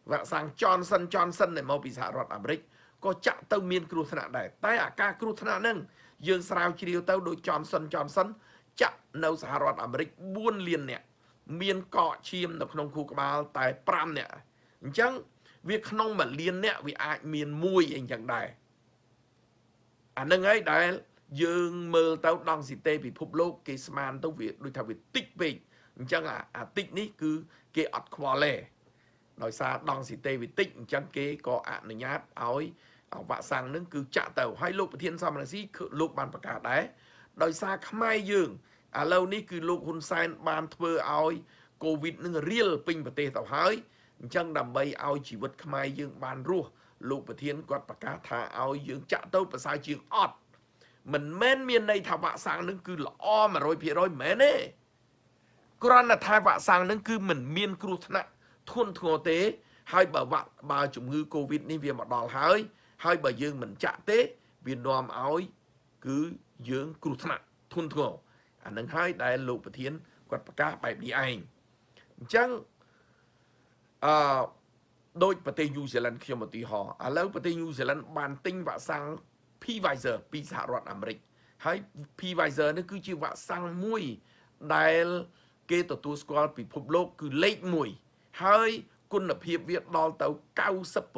វ៉ាក់សាំង Johnson Johnson ដែលមកពីសហរដ្ឋអាមេរិកក៏ចាក់ទៅមានគ្រោះថ្នាក់ដែរតែអាការគ្រោះថ្នាក់ហ្នឹងយើងស្រាវជ្រាវទៅដោយ Johnson Johnson ចាក់នៅសហរដ្ឋអាមេរិកបួនលាននាក់មានកកឈាមនៅក្នុងខួរក្បាលតែប្រាំនាក់អញ្ចឹងវាក្នុងមួយលាននាក់វាអាចមានមួយអីចឹងដែរអានឹងហើយដែលយើងមើលទៅដងស៊ីតេពិភពលោកគេស្មានទៅវាដូចថាវាតិចពេកអញ្ចឹងអាតិចនេះគឺគេអត់ខ្វល់ទេដោយសារដងស៊ីតេវាតិចអញ្ចឹងគេក៏អនុញ្ញាតឲ្យវ៉ាក់សាំងនឹងគឺចាក់ទៅហើយលោកប្រធានសមរស៊ីលោកបានប្រកាសដែរដោយសារខ្មែរយើងឥឡូវនេះគឺលោកហ៊ុនសែនបានធ្វើឲ្យកូវីដនឹងរៀលពេញប្រទេសទៅហើយអញ្ចឹងដើម្បីឲ្យជីវិតខ្មែរយើងបានរស់លោកប្រធានគាត់ប្រកាសថាឲ្យយើងចាក់ទៅប្រសើរជាងអត់មិនមែនមានន័យថាវ៉ាក់សាំងនឹងគឺល្អ một trăm phần trăm មិនមែនទេគ្រាន់តែថាវ៉ាក់សាំងនឹងគឺមិនមានគ្រោះថ្នាក់ធ្ងន់ធ្ងរទេហើយបើវ៉ាក់បើជំងឺកូវីដនេះវាមកដល់ហើយហើយបើយើងមិនចាក់ទេវានាំឲ្យគឺយើងគ្រោះថ្នាក់ធ្ងន់ធ្ងរអានឹងហើយដែលលោកប្រធានគាត់ប្រកាសបែបនេះឯងអញ្ចឹងអឺដោយប្រទេសញូហ្សេឡង់ខ្ញុំឧទាហរណ៍ឥឡូវប្រទេសញូហ្សេឡង់បានទិញវ៉ាក់សាំង Pfizer ពីសហរដ្ឋអាមេរិកហើយ Pfizer នេះគឺជាវ៉ាក់សាំងមួយដែលគេទទួលស្គាល់ពិភពលោកគឺលេខមួយហើយគុណភាពវាដល់ទៅ 九十六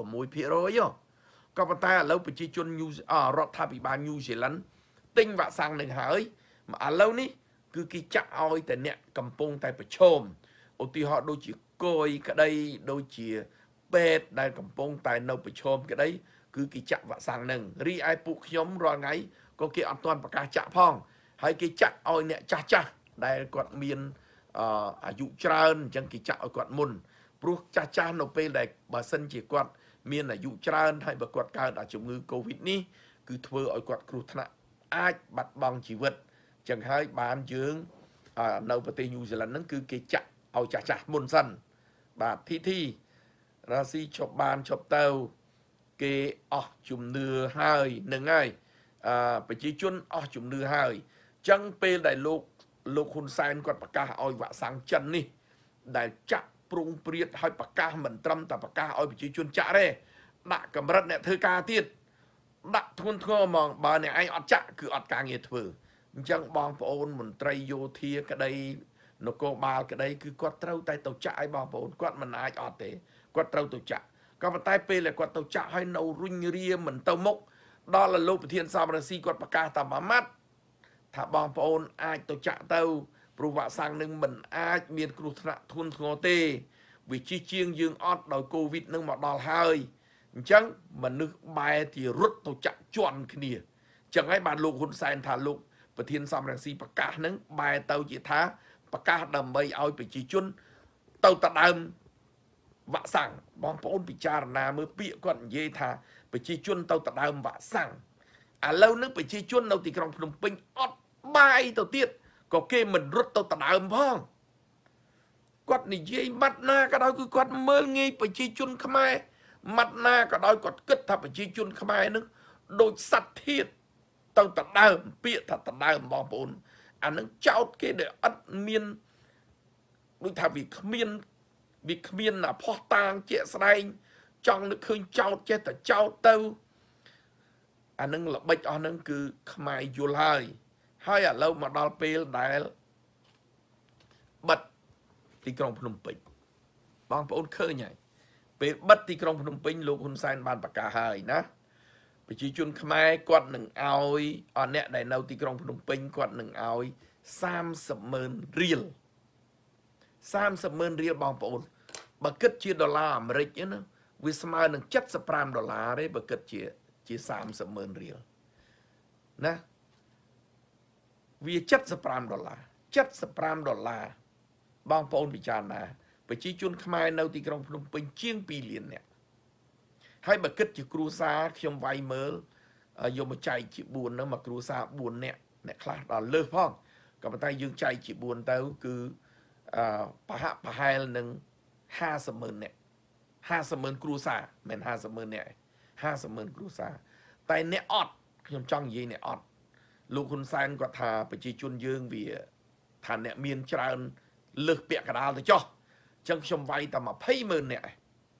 %ក៏ប៉ុន្តែឥឡូវប្រជាជនញូរដ្ឋាភិបាលញូហ្សេឡង់ទិញវ៉ាក់សាំងនឹងហើយឥឡូវនេះគឺគេចាក់ឲ្យតែអ្នកកំពុងតែប្រឈមឧទាហរណ៍ដូចជាគយក្តីដូចជាពេទ្យដែលកំពុងតែនៅប្រឈមក្តីគឺគេចាក់វ៉ាក់សាំងនឹងរីឯពួកខ្ញុំរាល់ថ្ងៃក៏គេអត់ទាន់ប្រកាសចាក់ផងហើយគេចាក់ឲ្យអ្នកចាស់ចាស់ដែលគាត់មានអាយុច្រើនអញ្ចឹងគេចាក់ឲ្យគាត់មុនព្រោះចាស់ចាស់នៅពេលដែលបើសិនជាគាត់មានអាយុច្រើនហើយបើគាត់កើតអាជំងឺ Covid នេះគឺធ្វើឲ្យគាត់គ្រោះថ្នាក់អាចបាត់បង់ជីវិតអញ្ចឹងហើយបានយើងនៅប្រទេសញូហ្សេឡង់ហ្នឹងគឺគេចាក់ឲ្យចាស់ចាស់មុនសិនបាទធីធីរាស៊ីឈប់បានឈប់ទៅគេអស់ជំនឿហើយនឹងហើយអឺប្រជាជនអស់ជំនឿហើយអញ្ចឹងពេលដែលលោកលោកហ៊ុនសែនគាត់ប្រកាសឲ្យវ៉ាក់សាំងចិននេះដែលចាក់ព្រុងព្រាតឲ្យប្រកាសមិនត្រឹមតែប្រកាសឲ្យប្រជាជនចាក់ទេដាក់កម្រិតអ្នកធ្វើការទៀតដាក់ធ្ងន់ធ្ងរហ្មងបើអ្នកឯងអត់ចាក់គឺអត់ការងារធ្វើអញ្ចឹងបងប្អូនមន្ត្រីយោធាក្តីនគរបាលក្តីគឺគាត់ត្រូវតែទៅចាក់ឲ្យបងប្អូនគាត់មិនអាចអត់ទេគាត់ត្រូវទៅចាក់ក៏ប៉ុន្តែពេលដែលគាត់ទៅចាក់ឲ្យនៅរុញរាមិនទៅមុខដល់លោកប្រធានសមរស៊ីគាត់ប្រកាសតែមួយម៉ាត់ថាបងប្អូនអាចទៅចាក់ទៅព្រោះវ៉ាក់សាំងនឹងមិនអាចមានគ្រោះថ្នាក់ធ្ងន់ធ្ងរទេវាជិះជាងយើងអត់ដោយកូវីដនឹងមកដល់ហើយអញ្ចឹងមនុស្សបែរទីរត់ទៅចាក់ជន់គ្នាអញ្ចឹងហើយបានលោកហ៊ុនសែនថាលោកប្រធានសមរស៊ីប្រកាសនឹងបែរទៅជាថាប្រកាសដើម្បីឲ្យប្រជាជនទៅដដើមវ៉ាក់សាំងបងប្អូនពិចារណាមើលពាក្យគាត់និយាយថាប្រជាជនទៅដដើមវ៉ាក់សាំងឥឡូវនេះប្រជាជននៅទីក្រុងភ្នំពេញអត់បាយទៅទៀតក៏គេមិនរត់ទៅដដើមផងគាត់និយាយម៉ាត់ណាក៏ដោយគឺគាត់មើលងាយប្រជាជនខ្មែរម៉ាត់ណាក៏ដោយគាត់គិតថាប្រជាជនខ្មែរនឹងដូចសត្វធាតុទៅដដើមពាក្យថាដដើមបងប្អូនអានឹងចោតគេដែលអត់មានដូចថាវាគ្មានវាគ្មានផោះតាងជាក់ស្ដែងចង់នឹកឃើញចោតចេះតែចោតទៅអានឹងល្បិចអស់នឹងគឺខ្មែរយល់ហើយហើយឥឡូវមកដល់ពេលដែលបិទទីក្រុងភ្នំពេញបងប្អូនឃើញហើយពេលបិទទីក្រុងភ្នំពេញលោកហ៊ុនសែនបានប្រកាសហើយណាប្រជាជនខ្មែរគាត់នឹងឲ្យអអ្នកដែលនៅទីក្រុងភ្នំពេញគាត់នឹងឲ្យសាមសិបម៉ឺនរៀលសាមសិបម៉ឺនរៀលបងប្អូនបើគិតជាដុល្លារអាមេរិកណាវាស្មើនឹង七十五ដុល្លារទេបើគិតជាជាសាមសិបម៉ឺនរៀលណាវា七十五ដុល្លារ七十五ដុល្លារបងប្អូនពិចារណាប្រជាជនខ្មែរនៅទីក្រុងភ្នំពេញជាងពីរលាននាក់ហើយបើគិតជាគ្រួសារខ្ញុំវាយមើលយកមកចែកជាបួនហ្នឹងមកគ្រួសារបួននាក់អ្នកខ្លះដល់លើសផងក៏ប៉ុន្តែយើងចែកជាបួនទៅគឺអឺប្រហាក់ប្រហែលនឹងห้าสิบម៉ឺននាក់ห้าสิบម៉ឺនគ្រួសារមិនห้าสิบម៉ឺននាក់ห้าสิบម៉ឺនគ្រួសារតែអ្នកអត់ខ្ញុំចង់និយាយអ្នកអត់លោកហ៊ុនសែនគាត់ថាប្រជាជនយើងវាថាអ្នកមានច្រើនលើសពាក់កណ្ដាលទៅចុះអញ្ចឹងខ្ញុំវាយតែยี่สิบម៉ឺននាក់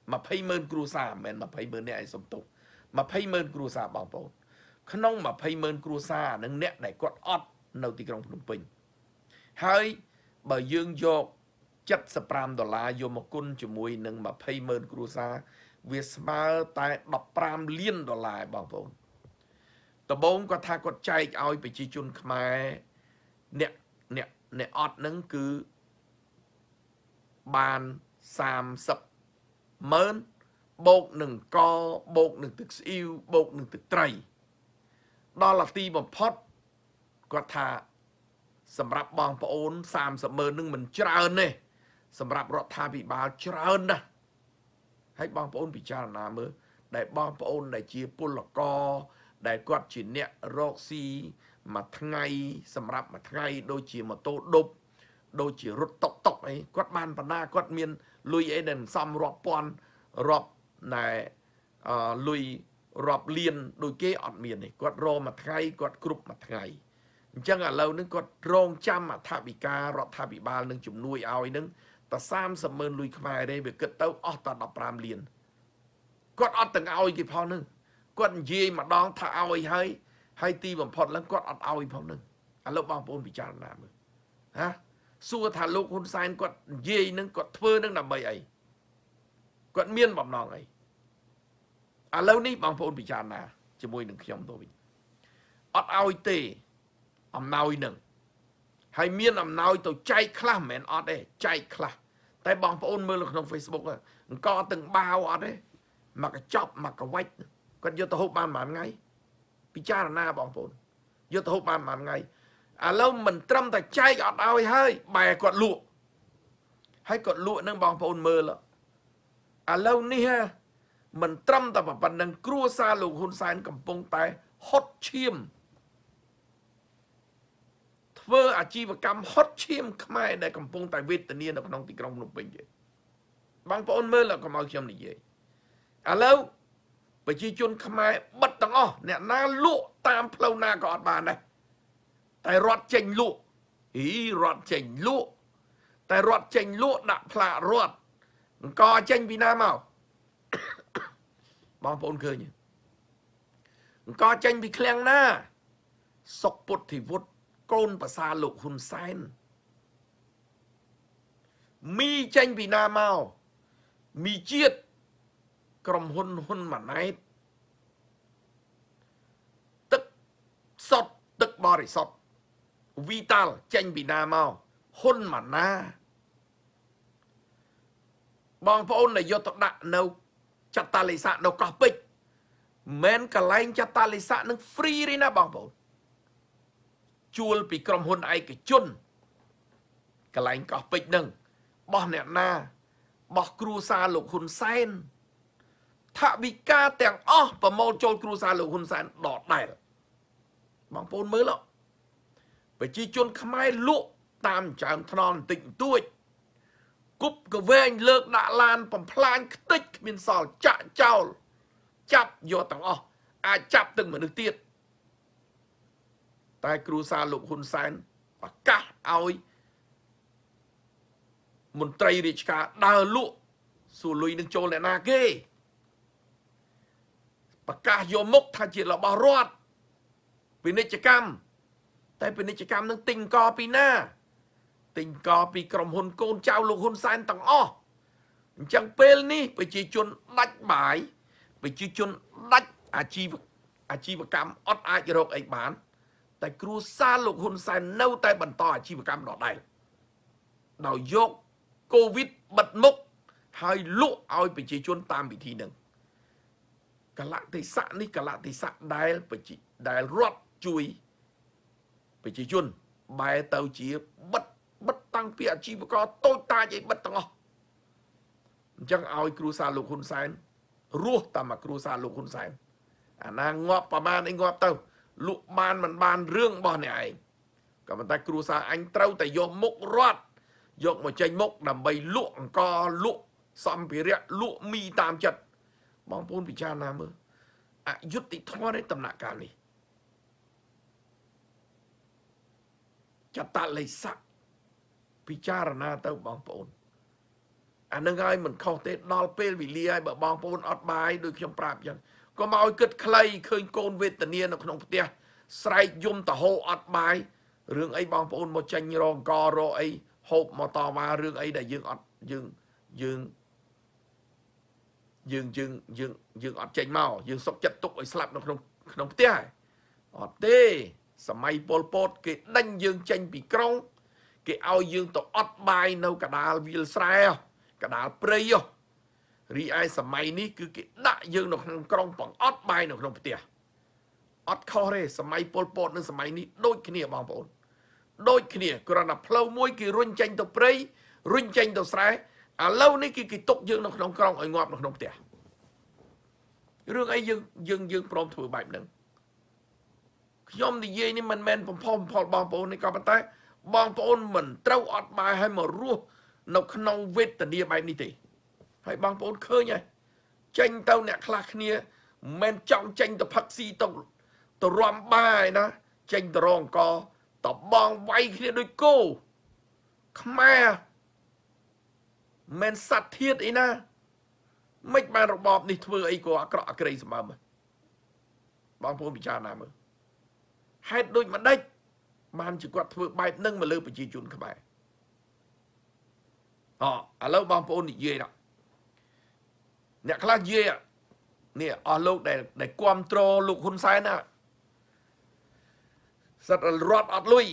มาพายเมินครูซาแมนมาพายเมินเนี่ยไอ้สมตุกมาพายเมินครูซาบางปอนขนมมาพายเมินครูซาหนึ่งเนี่ยไหนกดอดในที่กรุงพนมเปญให้บ่ยืงโยกจัดสปรามดอลลาร์โยมกุลจมวยหนึ่งมาพายเมินครูซาเวสมาแต่ดับปรามเลี้ยนดอลลาร์บางปอนตะบงก็ทากดใจเอาไปจีจุนขมายเนี่ยเนี่ยเนี่ยอดนั้นคือบานสามสิบเมินโบกหนึ่งกอโบกหนึ่งตึกซิวโบกหนึ่งตึกไตรดอลลาร์ตีบอมพอดก็ทาสำหรับบางปอนสามสิบเมินนึงมันเจริญเนี่ยสำหรับรัฐาภิบาลเจริญนะให้บางปอนพิจารณาเมื่อได้บางปอนได้เจียปุลกอได้กวดจินเนี่ยโรคซีมาทั้งไงสำหรับมาทั้งไงโดยเจียมาโตดบโดยเจียรถตกตกไอ้กวดบ้านปนากวดเมียนลุยไอ้เด่นซ้ำรอบปอนรอบในลุยรอบเลียนโดยเกออดเมียนนี่กวดโรมาทั้งไงกวดกรุบมาทั้งไงจังอ่ะเรานึกกวดโรงจำอ่ะทาบิการอทาบิบาลนึงจุ่มนุยเอาไอ้นึงแต่สามสมเมินลุยขมายได้เบิกเกิดเต้าออตอดับปรามเลียนกวดออดตึงเอาอีกพอนึงกวดยีมาดองถ้าเอาไอ้ให้ให้ตีบอมพอดแล้วกวดออดเอาอีกพอนึงอ่ะแล้วบางคนพิจารณามือฮะสู้ทาลูกคนไซน์กวดยีนึงกวดเพื่อนึงนำใบไอ้กวดเมียนบอมนองไอ้อ่ะแล้วนี่บางคนพิจารณาจะมวยหนึ่งขยมตัววิ่งออดเอาอีเตอำนาจหนึ่งให้เมียนอำนาจตัวใจคลาแมนออดเด้ใจคลาแต่บางปอนเมื่อเราลงเฟซบุ๊กอ่ะก็ตึงบ่าวออดเด้มากระจอบมากระไว้ก็ยศหุบบ้านมันไงพิจารณาบางปอนยศหุบบ้านมันไงอ่ะแล้วมันตรำแต่ใจออดเอาให้ให้แบกดลวกให้กดลวกนั่งบางปอนเมื่อละอ่ะแล้วนี่ฮะมันตรำแต่ปันนังครัวซาลูกหุ่นสายกำปงแต่ฮอตเชียมเพื่ออาชีวกรรมฮอตเชียมขมายในกำปงแต่เวทเนียนในขนมตีกรองนุ่มเป็นยังบางปอนเมื่อเราก็มาเชื่อมนี่ยังอ่ะแล้วไปจีจนขมายบัดตังอ้อเนี่ยน่าลุตามเพลานาก็อดบานได้แต่รอดเจงลุอีรอดเจงลุแต่รอดเจงลุดักพลารอดก็เจงปีนาเมาบางปอนเคยเนี่ยก็เจงปีเคลียงหน้าสกปรกที่วุฒโกนภาษาลูกหุ่นไซน์มีเจงปีนาเมามีเจียดกรมหุ่นหุ่นมันไหนตึกสดตึกบริสดวิตาลเจงปีนาเมาหุ่นมันนาบางพระองค์ในยศตะเนาจัตตาลิสะเนาก็ปิดแม้นกะไลจัตตาลิสะนึงฟรีเลยนะบางพระองค์จูลปีกรมหุ่นไอกจุนกะไลก็ปิดหนึ่งบ่เนี่ยนาบ่ครูซาลูกหุ่นไซน์ถ้าวิกาแต่งอ้อประมอลโจลครูซาลูกหุ่นไซน์ดอดได้บางปนมือแล้วไปจีจนขมายลุตามจามทนอนติ่งตุ้ยกุบกระเวงเลิกด่าลานปมพลานติดมินสอลจะเจ้าจับโยตังอ้ออาจับตึงเหมือนนึกเตี้ยแต่ครูซาลูกหุ่นไซน์ประกาศเอามนตรีริชกาดาลุสู่ลุยนึงโจลและนาเกประกาศโยมกทาจิตเราบารอดเป็นนิจกรรมแต่เป็นนิจกรรมนึงติงกอปีหน้าติงกอปีกรมหุ่นโกนเจ้าลูกหุ่นไซน์ตังอ้อจังเปลนี่ไปจีจนดัดหมายไปจีจนดัดอาชีพอาชีพกรรมอดอาจโรคไอ้บ้านแต่ครูซาลูกหุ่นไซน์เน่าแต่บรรทออาชีพกรรมดอกได้ดาวยกโควิดบัดมกให้ลุเอาไปจีจนตามวิธีหนึ่งกะละติสะนี่กะละติสะได้ไปจีได้รอดจุยไปจีจนใบเตาจีบัดบัดตั้งเปียจีบก็โตตายใจบัดตั้งอ๋อจังเอาครูซาลูกคุณไซน์รู้ตามครูซาลูกคุณไซน์อ่านางงอบประมาณไอ้งอบเต้าลุบานมันบานเรื่องบ่เนี่ยไอ้ก็มันแต่ครูซาอันเต้าแต่ยมมกรอดยกมาใจมกนำใบลุก็ลุสัมภิเรลุมีตามจัดบางพูนพิจารณาเมื่ออายุติทอในตำหนักการนี้จัตตาเลยสักพิจารณาเต้าบางพูนអានឹងហើយមិនខុសទេដល់ពេលវេលាឲ្យបើបងប្អូនអត់បាយដូចខ្ញុំប្រាប់ចឹងក៏មកឲ្យគិតខ្លីឃើញកូនវេទនានៅក្នុងផ្ទះស្រែកយំតហោអត់បាយរឿងអីបងប្អូនមកចាញ់រងករអីហូបមកតវ៉ារឿងអីដែលយើងអត់យើងយើងយើងយើងយើងយើងអត់ចេញមកយើងសុកចិត្តទុកឲ្យស្លាប់នៅក្នុងក្នុងផ្ទះអត់ទេសម័យប៉ុលពតគេដេញយើងចេញពីក្រុងគេឲ្យយើងទៅអត់បាយនៅកដាលវាលស្រែកដាលព្រៃរីឯសម័យនេះគឺគេដាក់យើងនៅក្នុងក្រុងបង្អត់បាយនៅក្នុងផ្ទះអត់ខុសទេសម័យប៉ុលពតនិងសម័យនេះដូចគ្នាបងប្អូនដូចគ្នាគ្រាន់តែផ្លូវមួយគេរុញចេញទៅព្រៃរុញចេញទៅស្រែឥឡូវនេះគេគេទុកយើងនៅក្នុងក្រុងឲ្យងាប់នៅក្នុងផ្ទះរឿងអីយើងយើងយើងព្រមធ្វើបែបហ្នឹងខ្ញុំនិយាយនេះមិនមែនបំផុសបំផុលបងប្អូននេះក៏ប៉ុន្តែបងប្អូនមិនត្រូវអត់បាយឲ្យមករស់នៅក្នុងវេទនាបែបនេះទេហើយបងប្អូនឃើញហើយចេញទៅអ្នកខ្លះគ្នាមិនមែនចង់ចេញទៅផឹកស៊ីទៅទៅរំបាយណាចេញទៅរងកតបងវាយគ្នាដូចគោខ្មែរមិនសត្វធាតអីណាមិនបានរបបនេះធ្វើអីក៏អាក្រក់អាក្រៃសម្បើមបងប្អូនពិចារណាមើលហេតុដូចម្ដេចបានជាគាត់ធ្វើបែបហ្នឹងមកលើប្រជាជនខ្មែរអឥឡូវបងប្អូននិយាយដល់អ្នកខ្លះនិយាយនេះអស់លោកដែលដែលគ្រប់គ្រងលោកហ៊ុនសែនណាសិតរត់អត់លុយ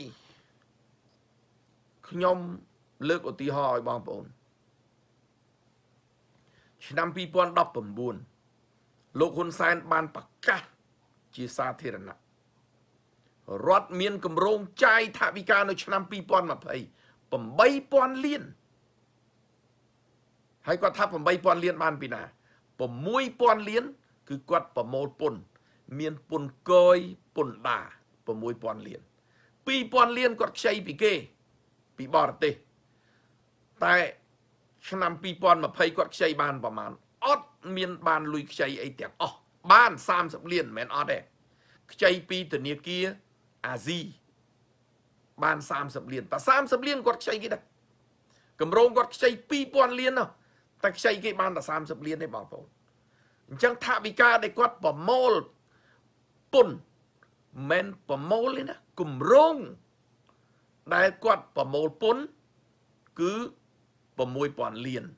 ខ្ញុំលើកឧទាហរណ៍ឲ្យបងប្អូនឆ្នាំពីរពាន់ដប់ប្រាំបួនលោកហ៊ុនសែនបានប្រកាសជាសាធារណៈរដ្ឋមានគម្រោងចាយថវិកានៅឆ្នាំពីរពាន់ម្ភៃប្រាំបីពាន់លានហើយគាត់ថាប្រាំបីពាន់លានបានពីណាប្រាំមួយពាន់លានគឺគាត់ប្រមូលពន្ធមានពន្ធកយពន្ធដាប្រាំមួយពាន់លានពីរពាន់លានគាត់ខ្ចីពីគេពីបរទេសតែឆ្នាំពីរពាន់ម្ភៃគាត់ខ្ចីបានប្រមាណអត់មានបានលុយខ្ចីអីទាំងអស់បានសាមសិបលានមិនមែនអត់ទេខ្ចីពីធនាគារអាស៊ីបានសាមសិបលានតែសាមសិបលានគាត់ខ្ចីគេដែរកម្រងគាត់ខ្ចីពីរពាន់លាននោះតែខ្ចីគេបានតែសាមសិបលានទេបងប្អូនអញ្ចឹងថវិកាដែលគាត់ប្រមូលពន្ធមិនប្រមូលទេណាគម្រោងដែលគាត់ប្រមូលពន្ធគឺប្រាំមួយពាន់លាន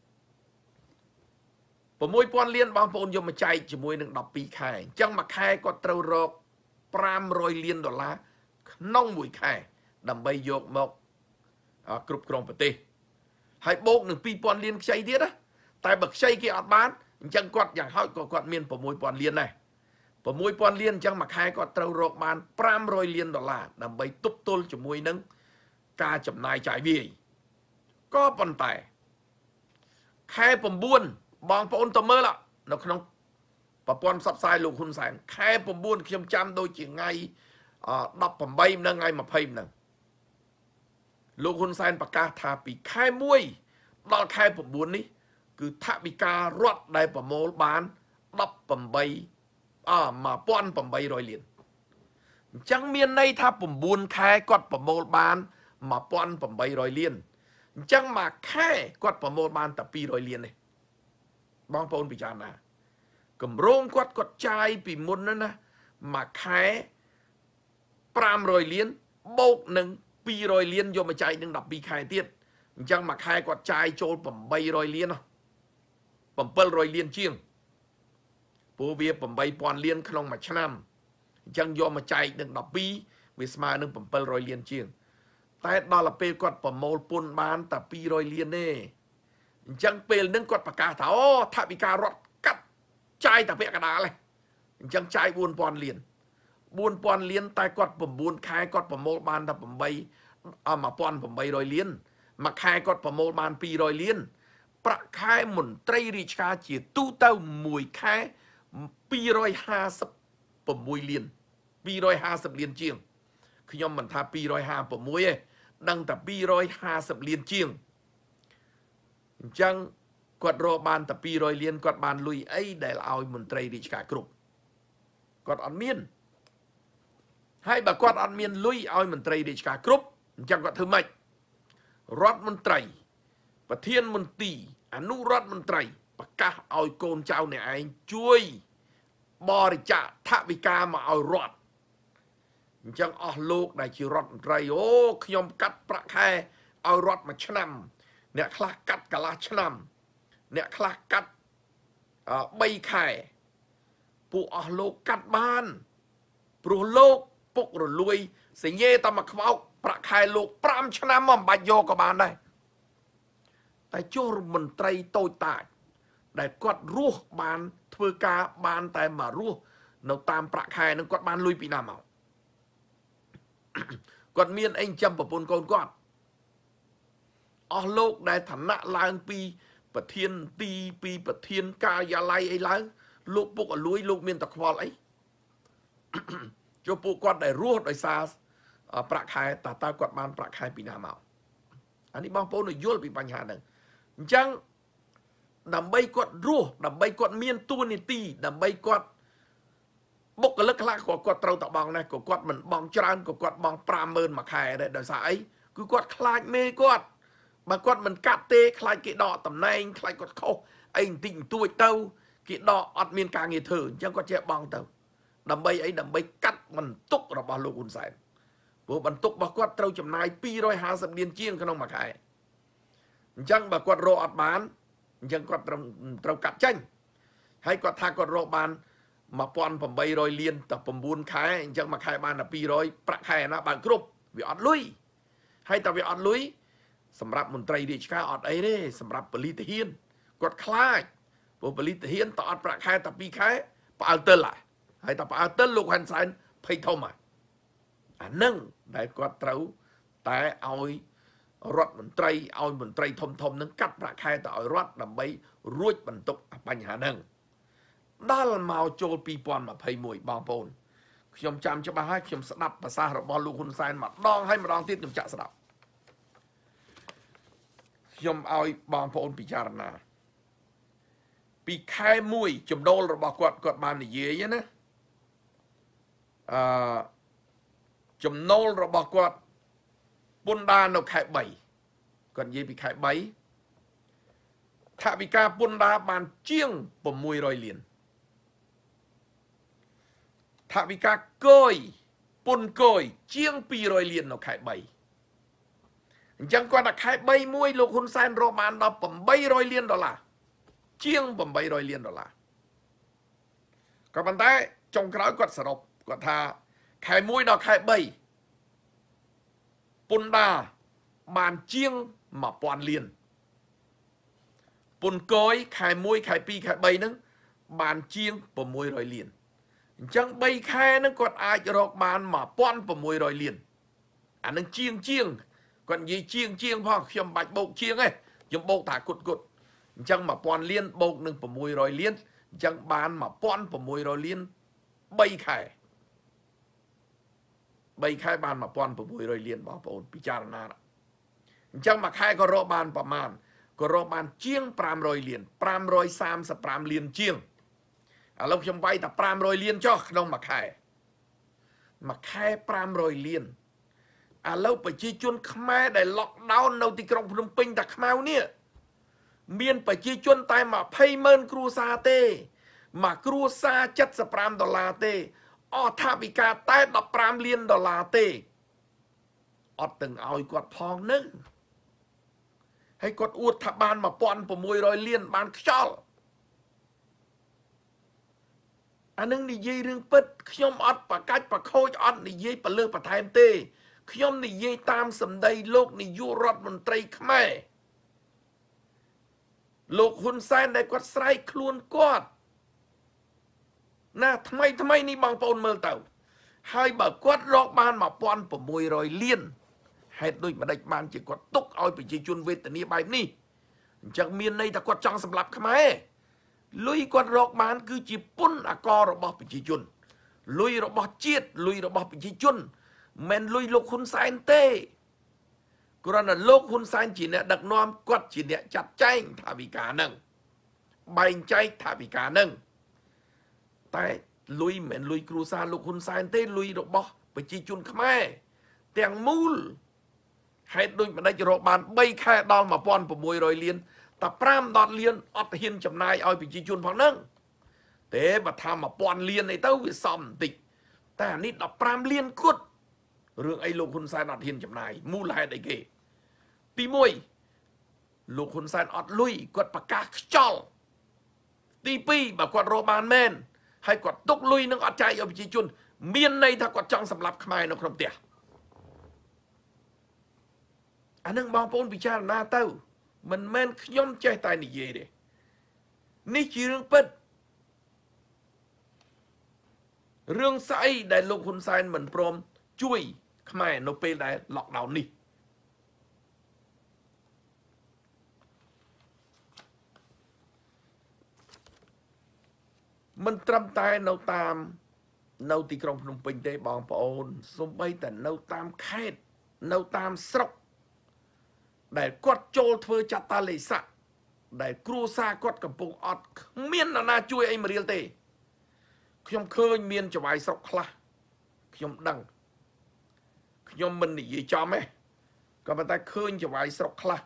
ប្រាំមួយពាន់លានបងប្អូនយកមកចែកជាមួយនឹងដប់ពីរខែអញ្ចឹងមួយខែគាត់ត្រូវរកប្រាំរយលានដុល្លារក្នុងមួយខែដើម្បីយកមកគ្រប់គ្រងប្រទេសហើយបូកនឹងពីរពាន់លានខ្ចីទៀតណាតែបើខ្ចីគេអត់បានអញ្ចឹងគាត់យ៉ាងហោចក៏គាត់មានប្រាំមួយពាន់លានដែរប្រាំមួយពាន់លានអញ្ចឹងមួយខែគាត់ត្រូវរកបានប្រាំរយលានដុល្លារដើម្បីទប់ទល់ជាមួយនឹងការចំណាយចាយវាយក៏ប៉ុន្តែខែប្រាំបួនបងប្អូនទៅមើលនៅក្នុងប្រព័ន្ធផ្សព្វផ្សាយលោកហ៊ុនសែនខែប្រាំបួនខ្ញុំចាំដូចជាថ្ងៃដប់ប្រាំបីម្ដងថ្ងៃម្ភៃម្ដងលោកហ៊ុនសែនប្រកាសថាពីខែមួយដល់ខែប្រាំបួននេះគឺថវិការដ្ឋដែលប្រមូលបានដប់ប្រាំបីអមួយពាន់ប្រាំបីរយលានអញ្ចឹងមានន័យថាប្រាំបួនខែគាត់ប្រមូលបានមួយពាន់ប្រាំបីរយលានអញ្ចឹងមួយខែគាត់ប្រមូលបានតែពីររយលានទេបងប្អូនពិចារណាកម្រងគាត់គាត់ចាយពីមុនណាណាមួយខែប្រាំរយលានបូកនឹងពីររយលានយកមកចាយនឹងដប់ពីរខែទៀតអញ្ចឹងមួយខែគាត់ចាយចូលប្រាំបីរយលានប្រាំbảyរយលានជាងព្រោះវាប្រាំបីពាន់លានក្នុងមួយឆ្នាំអញ្ចឹងយកមកចែកនឹងដប់ពីរវាស្មើនឹងប្រាំbảyរយលានជាងតែដល់ពេលគាត់ប្រមូលពន្ធបានតែពីររយលានទេអញ្ចឹងពេលហ្នឹងគាត់ប្រកាសថាអូថវិការដ្ឋកាត់ចាយតែពាក់កណ្ដាលឯងអញ្ចឹងចាយបួនពាន់លានបួនពាន់លានតែគាត់ប្រាំបួនខែគាត់ប្រមូលបានតែប្រាំបីអមួយពាន់ប្រាំបីរយលានមួយខែគាត់ប្រមូលបានពីររយលានប្រាក់ខែមន្ត្រីរាជការជាទូទៅមួយខែពីររយហាសិបប្រាំលានពីររយហាសិបលានជាងខ្ញុំមិនថាពីររយហាប្រាំទេដឹងតែពីររយហាសិបលានជាងអញ្ចឹងគាត់រកបានតែពីររយលានគាត់បានលុយអីដែលឲ្យមន្ត្រីរាជការគ្រប់គាត់អត់មានហើយបើគាត់អត់មានលុយឲ្យមន្ត្រីរាជការគ្រប់អញ្ចឹងគាត់ធ្វើម៉េចរដ្ឋមន្ត្រីประเทศมนตรีอนุรัฐมนตรีประกาศเอาโกนเจ้าเนี่ยไอ้ช่วยบริจาคทวิกามาเอารอดจังออกโลกได้ชีรอดไรโอ้ขยมกัดประแค่เอารอดมาชนำเนี่ยคลากัดกะลาชนำเนี่ยคลากัดใบไข่ปูออกโลกกัดบ้านปลุกโลกปุกรรวยสิเย่ตมาเขาประแค่โลกปรามชนำมันบาโยกับบ้านได้แต่โจรมนตรีโตตายได้กดรูบานเถือกาบานแต่มารูเราตามประแค่นั้นกดบานลุยปีนาเมากดเมียนเองจำประปนกอนกอดออโลกได้ฐานะลางปีประเทียนตีปีประเทียนกายาไลไอ้ล้างลูกปุกลุยลูกเมียนตะควอลไอ้โจปุกกดได้รูดได้ซาประแค่ตาตากดบานประแค่ปีนาเมาอันนี้บางปนในยุ่งปีปัญหาหนึ่งจังดำใบกดรัวดำใบกดเมียนตัวนิตีดำใบกดบกกระลึกลากกดกดเตาตะบองนะกดกดมันบองจานกดกดบองปราเมินมาแข่ได้โดยสายคือกดคลายเมกดบางกดมันกัดเตะคลายกีดอตำแหน่งคลายกดเขาไอ้ติ่งตัวเตากีดออัดเมียนกางเงี้ยเถื่อนจังก็เจ็บบองเตาดำใบไอ้ดำใบกัดมันตุกระบาดลูกอุนใส่พวกมันตุกบางกดเตาจำนายปีร้อยห้าสิบเดือนเจียงขนมมาแข่จังบางกดโรอัดบานยังก็ตรงตรงกัดจังให้ก็ทากดโรบานมาปอนผมใบรอยเลียนแต่ผมบุญขายยังมาขายบานอ่ะปีร้อยประขายนะบานกรุบวิออดลุยให้แต่วิออดลุยสำหรับมนตรีดิชกาออดไอ้เนี่ยสำหรับปริตเฮียนกดคลายพวกปริตเฮียนต่ออดประขายแต่ปีขายปาเตอร์ละให้แต่ปาเตอร์ลูกหันสันไปเท่ามาอันนั่งได้กดเต้าแต่เอารัฐมนตรีเอามนตรีทมทมนั้นกัดประแค่ต่อรัฐนำไปรุ่ยบรรทุกปัญหาหนึ่งด้านมาโจลปีปอนมาพายมวยบางปนขยมจำจะมาให้ขยมสนับภาษาระบอลลูกคุณแซนมาดองให้มาดองที่หนึ่งจะสนับขยมเอาบางปนพิจารณาปีแค่มวยจมโดลระบกดกดมาในเยี่ยนะจมโนลระบกดปุนดาเราแค่ใบก่อนยี่ปีแค่ใบถ้าปีกาปุนดาบานเจียงปมมวยรอยเลียนถ้าปีกาโกยปุนโกยเจียงปีรอยเลียนเราแค่ใบจังก่อนแค่ใบมวยโลกคุณแซนโรมานเราปมใบรอยเลียนดอลลาร์เจียงปมใบรอยเลียนดอลลาร์ก็มันได้จงกล่าวกดสรุปกดท่าแค่มวยเราแค่ใบปุนดาบานเจียงมาปอนเลียนปุนโกยไข่มวยไข่ปีไข่ใบนั้นบานเจียงปมวยรอยเลียนจังใบไข่นั้นกดอาจรอกบานมาป้อนปมวยรอยเลียนอันนั้นเจียงเจียงก่อนยี่เจียงเจียงพ่อเขียมบัดโบกเจียงไงยังโบกถากดกดจังมาป้อนเลียนโบกหนึ่งปมวยรอยเลียนจังบานมาป้อนปมวยรอยเลียนใบไข่ใบไข่บานมาป้อนปมวยรอยเลียนบอกปนพิจารณาจังมาไข่ก็รอบานประมาณก็รอบานเจียงปรามรอยเลียนปรามรอยสามสปรามเลียนเจียงเราชมไปแต่ปรามรอยเลียนจ่อขนมมาไข่มาไข่ปรามรอยเลียนอ่ะเราไปจีจวนขมายได้ล็อกดาวน์ในที่กรุงพนมเปญแต่ขมายเนี่ยเมียนไปจีจวนตายมาเพย์เมินครูซาเต้มาครูซาจัดสปรามดอลลาร์เต้อ้อท่าปิกาใต้ดับปรามเลียนดอลลาร์เต้อดตึงเอาอีกกดพองนึงให้กดอวดทับบานมาป้อนปมวยรอยเลียนบานขยอลอันนึงนี่ยี่เรื่องปิดขยมอดปะกัดปะโคจอดนี่ยี่ปะเลือกปะไทม์เต้ขยมนี่ยี่ตามสำได้โลกนี่ยุรัฐมนตรีขแม่โลกคุณแซนได้กดใส่คลวนกอดนะทำไมทำไมนี่บางปนเมืองเต่าให้แบบกดรอกบานมาป้อนปมวยรอยเลียนให้ด้วยมาได้บานจะกดตุกเอาไปจีจุนเวทนี้แบบนี้จากเมียนในแต่กดจังสำหรับขมายลุยกดรอกบานคือจีปุ่นอากรระบอบไปจีจุนลุยระบอบเจียดลุยระบอบไปจีจุนแมนลุยโลกคุณไซน์เต้กรณีโลกคุณไซน์จีเนี่ยดักน้อมกดจีเนี่ยจัดแจ้งทาวิกาหนึ่งใบใจทาวิกาหนึ่งแต่ลุยแมนลุยครูซาโลกคุณไซน์เต้ลุยระบอบไปจีจุนขมายแต่งมูล hãy đôi mà đây cho bạn bay khai đo mà pon của mùi rồi liền ta pram đọt liền ọt hiên chấm này oi bị chi chuồn phẳng nâng thế mà tham mà pon liền này tao bị xòm tịch ta nít đọc pram liền cút rương ấy lục hôn sai ọt hiên chấm này mu lại đấy kì tí mùi lục hôn sai ọt lui quật bạc cá chol tí pi bà quật rô bàn men hay quật túc lui nâng ọt chạy oi bị chi chuồn miền này ta quật trong sầm lập khmai nó không tiệt anh đang bao phong bị cha na tao mình men nhóm chơi tài này về đấy ní chỉ riêng bật riêng sai đại lục hôn sai mình prom chui khmai nó pe đại lọc đầu ní mình trầm tay nấu tam nấu tì krong Phnom Penh thế bong phong xung bayแต่ nấu tam khét nấu tam sọc để quật trôi thưa chặt ta lấy sạ để cua xa quật cầm bông ọt miên là na chui ấy mà riêng tê không khơi miên cho bài sọc khla không đằng không mình gì cho mấy còn mà ta khơi cho bài sọc khla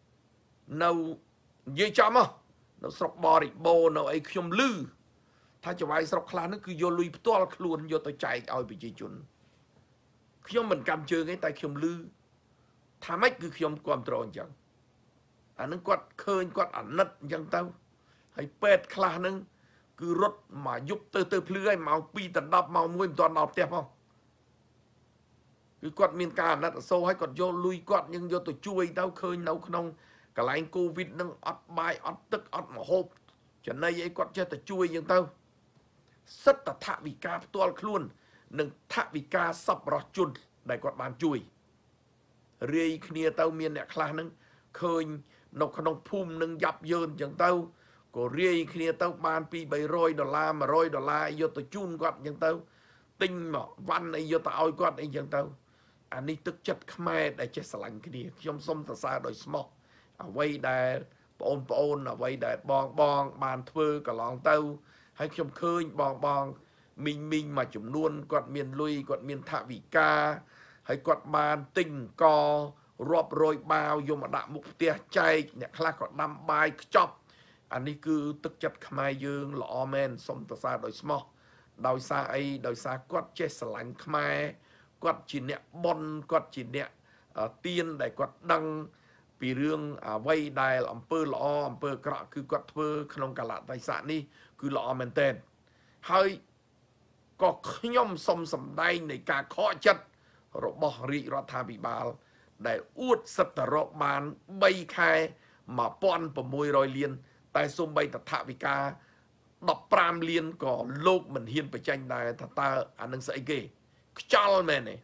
nâu gì cho mà nó sọc bò đi bò nó ấy không lưถ้าจะไว้สระคลานั่นคือโยลุยตัวคลวนโยตัวใจเอาไปจีจุนខ្ញុំមិនកម្មជើងទេតែខ្ញុំលឺថាម៉េចគឺខ្ញុំគ្រប់គ្រងអញ្ចឹងអានឹងគាត់ឃើញគាត់អាណិតអញ្ចឹងទៅហើយពេទ្យខ្លះហ្នឹងគឺរត់មកយប់ទៅទៅភ្លឺឲ្យម៉ោងពីរដល់ដប់ម៉ោងមួយមិនទាន់ដល់ផ្ទះផងគឺគាត់មានការអាណិតអាសូរឲ្យគាត់យកលុយគាត់យើងយកទៅជួយទៅឃើញនៅក្នុងកន្លែងកូវីដហ្នឹងអត់បាយអត់ទឹកអត់ម្ហូបចំណីអីគាត់ចេះតែជួយអញ្ចឹងទៅសិទ្ធិថវិកាផ្ទាល់ខ្លួននិងថវិកាសប្បុរសជនដែលគាត់បានជួយរាយគ្នាទៅមានអ្នកខ្លះហ្នឹងឃើញនៅក្នុងភូមិនឹងយ៉ាប់យ៉ឺនអញ្ចឹងទៅក៏រាយគ្នាទៅបានពីបីរយដុល្លារមួយរយដុល្លារយកទៅជូនគាត់អញ្ចឹងទៅទិញមកវ៉ាន់អីយកទៅឲ្យគាត់អីអញ្ចឹងទៅអានេះទឹកចិត្តខ្មែរដែលចេះស្រឡាញ់គ្នាខ្ញុំសូមសរសើរដោយស្មោះអ្វីដែលបងប្អូនអ្វីដែលបងបងបានធ្វើកន្លងទៅហើយខ្ញុំឃើញបងបងមីងមីងមួយចំនួនគាត់មានលុយគាត់មានថវិកាហើយគាត់បានទិញករាប់រយបាវយកមកដាក់មុខផ្ទះចែកអ្នកខ្លះក៏ដាំបាយខ្ចប់អានេះគឺទឹកចិត្តខ្មែរយើងល្អមែនសូមសរសើរដោយស្មោះដោយសារអីដោយសារគាត់ចេះស្រឡាញ់ខ្មែរគាត់ជាអ្នកបុណ្យគាត់ជាអ្នកទៀនដែលគាត់ដឹងពីរឿងអ្វីដែលអំពើល្អអំពើអាក្រក់គឺគាត់ធ្វើក្នុងកាលៈទេសៈនេះគឺល្អមែនទែនហើយក៏ខ្ញុំសូមសម្ដែងនៃការខកចិត្តរបស់រាជរដ្ឋាភិបាលដែលអួតសិទ្ធិរកបានបីខែmột nghìn sáu trămលានតែសូម្បីតថវិកាដប់ប្រាំលានក៏លោកមិនហ៊ានបញ្ចេញដែរថាតើអានឹងស្អីគេខ្ចល់មែនទេ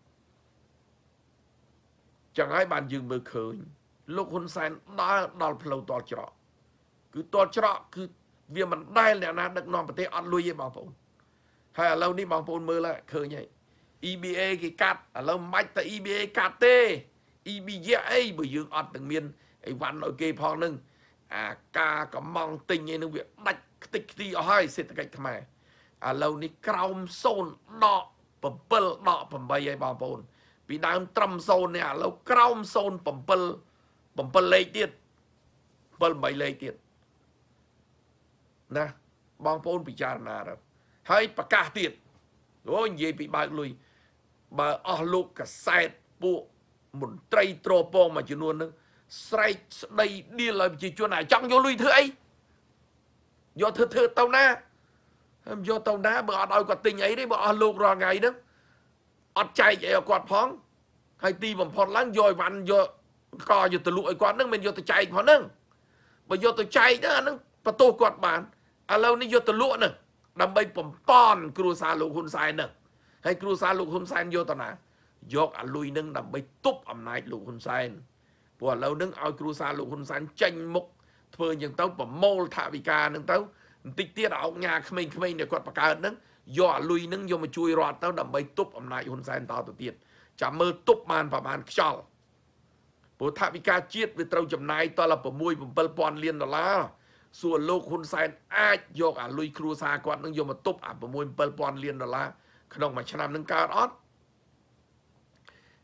ចឹងហើយបានយើងមើលឃើញលោកហ៊ុនសែនដើរដល់ផ្លូវតល់ច្រកគឺតល់ច្រកគឺវាមិនដែលអ្នកណាដឹកនាំប្រទេសអត់លុយទេបងប្អូនហើយឥឡូវនេះបងប្អូនមើលហើយឃើញហើយ E B A គេកាត់ឥឡូវមិនបាច់តែ E B A កាត់ទេ E B A អីបើយើងអត់ទាំងមានអីវ៉ាន់ឲ្យគេផងនឹងអាការកំងទិញឯនឹងវាដាច់ខ្ទេចខ្ទីអស់ហើយសេដ្ឋកិច្ចខ្មែរឥឡូវនេះក្រោមសូន្យដក7ដក8ហើយបងប្អូនពីដើមត្រឹមសូន្យនេះឥឡូវក្រោមសូន្យ7 7លេខទៀត7 8លេខទៀតណាបងប្អូនពិចារណាទៅហើយប្រកាសទៀតអូនិយាយពីបើកលុយបើអស់លោកកសែតពួកមន្ត្រីត្រពងមួយចំនួនហ្នឹងស្រែកស្ដីឌៀលឲ្យប្រជាជនអាចង់យកលុយធ្វើអីយកធ្វើធ្វើទៅណាហើយយកទៅណាបើអត់ឲ្យគាត់ទិញអីទេបើអស់លោករាល់ថ្ងៃហ្នឹងអត់ចែកអីឲ្យគាត់ផងហើយទីបំផុតឡើងយកអីវ៉ាន់យកកយកទៅលក់ឲ្យគាត់ហ្នឹងមិនយកទៅចែកផងហ្នឹងបើយកទៅចែកហ្នឹងអាហ្នឹងបន្ទោសគាត់បានឥឡូវនេះយកទៅលក់ហ្នឹងដើម្បីបំពន់គ្រួសារលោកហ៊ុនសែនហ្នឹងហើយគ្រួសារលោកហ៊ុនសែនយកទៅណាយកអាលុយហ្នឹងដើម្បីទប់អំណាចលោកហ៊ុនសែនព្រោះឥឡូវហ្នឹងឲ្យគ្រួសារលោកហ៊ុនសែនចេញមុខធ្វើអញ្ចឹងទៅប្រមូលថវិកាហ្នឹងទៅបន្តិចទៀតអោកញ៉ាក្មេងៗដែលគាត់បង្កើតហ្នឹងយកអាលុយហ្នឹងយកមកជួយរដ្ឋទៅដើម្បីទប់អំណាចហ៊ុនសែនតទៅទៀតចាំមើលទប់បានប្រហែលខ្យល់ព្រោះថវិកាជាតិវាត្រូវចំណាយតល6 7ពាន់លានដុល្លារសួរលោកហ៊ុនសែនអាចយកអាលុយគ្រួសារគាត់នឹងយកមកទប់អា6 7ពាន់លានដុល្លារក្នុងមួយឆ្នាំនឹងកើតអត់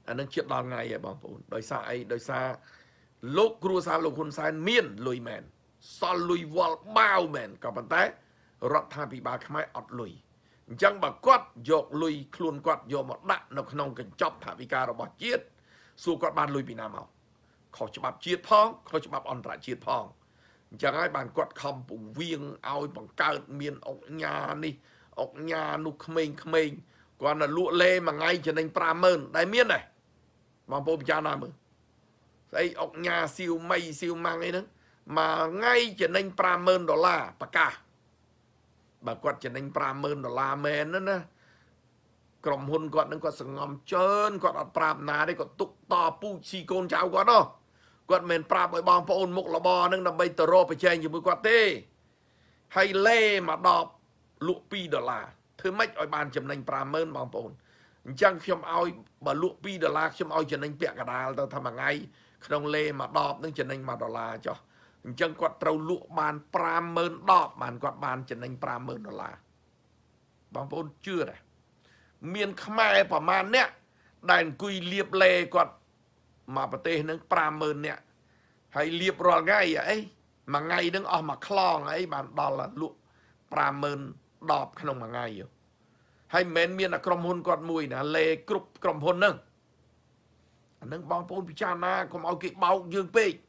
អានឹងជាតិដល់ថ្ងៃឯងបងប្អូនដោយសារអីដោយសារលោកគ្រួសារលោកហ៊ុនសែនមានលុយមែនសល់លុយវល់បាវមែនក៏ប៉ុន្តែរដ្ឋាភិបាលខ្មែរអត់លុយអញ្ចឹងបើគាត់យកលុយខ្លួនគាត់យកមកដាក់នៅក្នុងកញ្ចប់ថវិការបស់ជាតិសួរគាត់បានលុយពីណាមកខុសច្បាប់ជាតិផងខុសច្បាប់អន្តរជាតិផងអញ្ចឹងហើយបានគាត់ខំពង្រៀងឲ្យបង្កើតមានអុកញ៉ានេះអុកញ៉ានោះក្មេងៗគាត់ទៅលក់លេមួយថ្ងៃចំណេញ ប្រាំម៉ឺន ដែលមានដែរបងប្អូនពិចារណាមើលស្អីអុកញ៉ាសៀវមីសៀវម៉ាំងអីហ្នឹងមួយថ្ងៃចំណេញ ប្រាំម៉ឺន ដុល្លារប្រកាសបើគាត់ចំណេញ ប្រាំម៉ឺន ដុល្លារមែនណាណាក្រុមហ៊ុនគាត់នឹងគាត់សងំជើនគាត់អត់ប្រាប់ណាទេគាត់ទុកតពូជស៊ីកូនចៅគាត់នោះគាត់មិនប្រាប់ឲ្យបងប្អូនមុខរបរហ្នឹងដើម្បីទៅរកប្រជែងជាមួយគាត់ទេហើយលេមកដបលក់ពីរដុល្លារធ្វើម៉េចឲ្យបានចំណេញ ប្រាំម៉ឺន បងប្អូនអញ្ចឹងខ្ញុំឲ្យបើលក់ពីរដុល្លារខ្ញុំឲ្យចំណេញពាក់កណ្ដាលទៅថាមួយថ្ងៃក្នុងលេមកដបនឹងចំណេញមួយដុល្លារចុះអញ្ចឹងគាត់ត្រូវលក់បាន ប្រាំម៉ឺន ដបបានគាត់បានចំណេញ ប្រាំម៉ឺន ដុល្លារបងប្អូនជឿទេមានខ្មែរប្រមាណអ្នកដែលអង្គុយលៀបលេគាត់មកប្រទេសនឹង ប្រាំម៉ឺន អ្នកហើយលៀបរាល់ថ្ងៃអីមួយថ្ងៃនឹងអស់មួយខ្លងអីបានដល់លក់ ប្រាំម៉ឺន ដបក្នុងមួយថ្ងៃហើយមិនមែនមានតែក្រុមហ៊ុនគាត់មួយណាលេគ្រប់ក្រុមហ៊ុនហ្នឹងអានឹងបងប្អូនពិចារណាកុំឲ្យគេបោកយើងពេក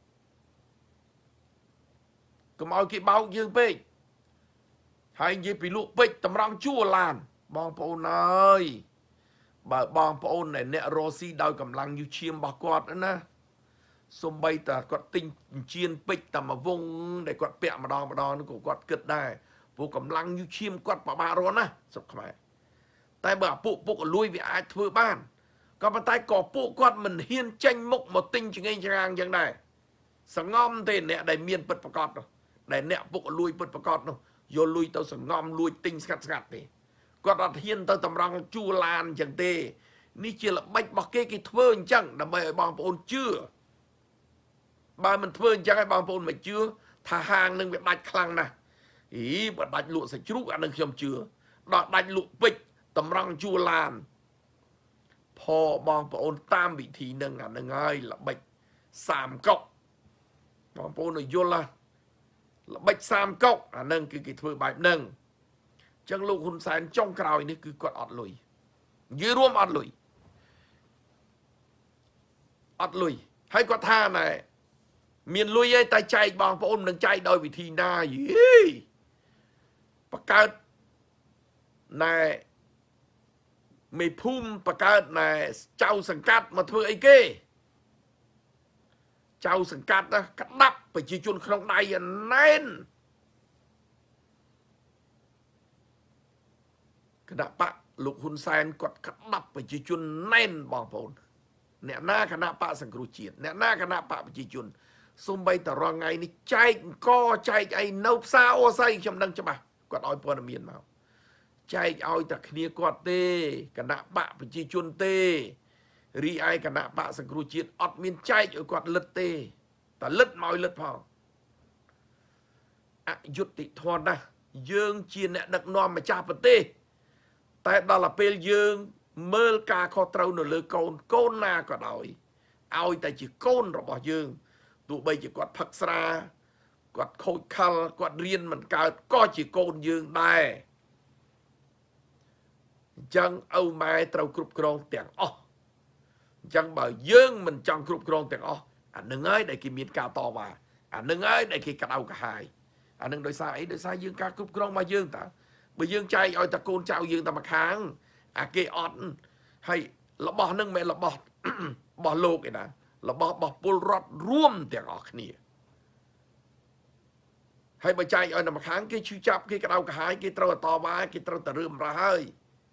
កុំឲ្យគេបោកយើងពេកហើយនិយាយពីលក់ពេជ្រតម្រង់ជួរឡានបងប្អូនអើយបើបងប្អូនអ្នករស់ស៊ីដោយកម្លាំងយុឈាមរបស់គាត់ណាសំបីតាគាត់ទិញអញ្ជៀនពេជ្រតែមួយវងដែលគាត់ពាក់ម្ដងម្ដងនោះក៏គាត់គិតដែរពួកកម្លាំងយុឈាមគាត់ប្របាករស់ណាស្រុកខ្មែរតែបើអាពួកពុកលួយវាអាចធ្វើបានក៏ប៉ុន្តែក៏ពួកគាត់មិនហ៊ានចេញមុខមកទិញចង្អេងចង្អាងយ៉ាងដែរសងំទេអ្នកដែលមានពិតប្រកបនោះដែលអ្នកពុកលួយពិតប្រកបនោះយកលុយទៅសងំលួចទិញស្ងាត់ស្ងាត់ទេគាត់អត់ហ៊ានទៅតម្រង់ជួរឡានអញ្ចឹងទេនេះជាល្បិចរបស់គេគេធ្វើអញ្ចឹងដើម្បីឲ្យបងប្អូនជឿបើមិនធ្វើអញ្ចឹងឲ្យបងប្អូនមិនជឿថាហាងនឹងវាដាច់ខ្លាំងណាស់អីបើដាច់លក់សាច់ជ្រូកអានឹងខ្ញុំជឿដល់ដាច់លក់ពេជ្រតម្រង់ជួរឡានផបងប្អូនតាមវិធីនឹងអានឹងហើយល្បិចសាមកុកបងប្អូនឲ្យយល់ណាល្បិចសាមកុកអានឹងគឺគេធ្វើបែបហ្នឹងអញ្ចឹងលោកហ៊ុនសែនចុងក្រោយនេះគឺគាត់អត់លុយនិយាយរួមអត់លុយអត់លុយហើយគាត់ថាណែមានលុយឯងតែចែកបងប្អូននឹងចែកដោយវិធីណាយីបង្កើតណែមេភូមិបង្កើតណែចៅសង្កាត់មកធ្វើអីគេចៅសង្កាត់ណាក្តាប់ប្រជាជនក្នុងដៃណែនគណៈបកលោកហ៊ុនសែនគាត់ក្តាប់ប្រជាជនណែនបងប្អូនអ្នកណាគណៈបកសង្គ្រោះជាតិអ្នកណាគណៈបកប្រជាជនសូម្បីតែរងថ្ងៃនេះចែកអង្គចែកអីនៅផ្សារអូស័យខ្ញុំដឹងច្បាស់គាត់ឲ្យព័ត៌មានមកចែកឲ្យតែគ្នាគាត់ទេគណៈបកប្រជាជនទេរីឯគណៈបកសង្គ្រោះជាតិអត់មានចែកឲ្យគាត់លិតទេតែលិតមកឲ្យលិតផងអយុត្តិធម៌ណាស់យើងជាអ្នកដឹកនាំម្ចាស់ប្រទេសតែដល់ទៅពេលយើងមើលការខុសត្រូវនៅលើកូនកូនណាក៏ដោយឲ្យតែជាកូនរបស់យើងទោះបីជាគាត់ផឹកស្រាគាត់ខូចខលគាត់រៀនមិនកើតក៏ជាកូនយើងដែរអញ្ចឹងឪម៉ែត្រូវគ្រប់គ្រងទាំងអស់អញ្ចឹងបើយើងមិនចង់គ្រប់គ្រងទាំងអស់អានឹងហើយដែលគេមានការតវ៉ាអានឹងហើយដែលគេក្តៅក្រហាយអានឹងដោយសារអីដោយសារយើងការគ្រប់គ្រងមកយើងតើបើយើងចែកឲ្យតែកូនចៅយើងតែម្ខាងអាគេអត់ហើយរបស់នឹងមិនរបស់របស់លោកឯណារបស់របស់ពលរដ្ឋរួមទាំងអស់គ្នាហើយបើចែកឲ្យតែម្ខាងគេឈឺចាប់គេក្តៅក្រហាយគេត្រូវតវ៉ាគេត្រូវតែរើមរ៉ាហើយ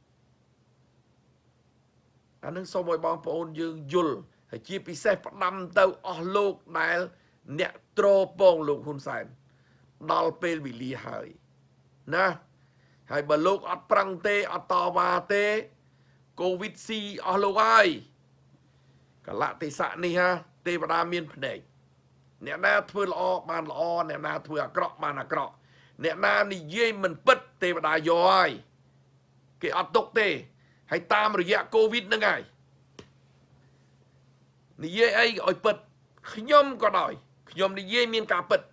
អានឹងសូមឲ្យបងប្អូនយើងយល់ហើយជាពិសេសផ្ដាំទៅអស់លោកដែលអ្នកត្រពងលោកហ៊ុនសែនដល់ពេលវេលាហើយណាហើយបើលោកអត់ប្រឹងទេអត់តវ៉ាទេកូវីដស៊ីអស់លោកហើយកលៈទេសៈនេះហាទេវតាមានភ្នែកអ្នកណាធ្វើល្អបានល្អអ្នកណាធ្វើអាក្រក់បានអាក្រក់អ្នកណានិយាយមិនពិតទេវតាយកហើយគេអត់ទុកទេហើយតាមរយៈកូវីដហ្នឹងហើយនិយាយអីឲ្យពិតខ្ញុំក៏ដោយខ្ញុំនិយាយមានការពិត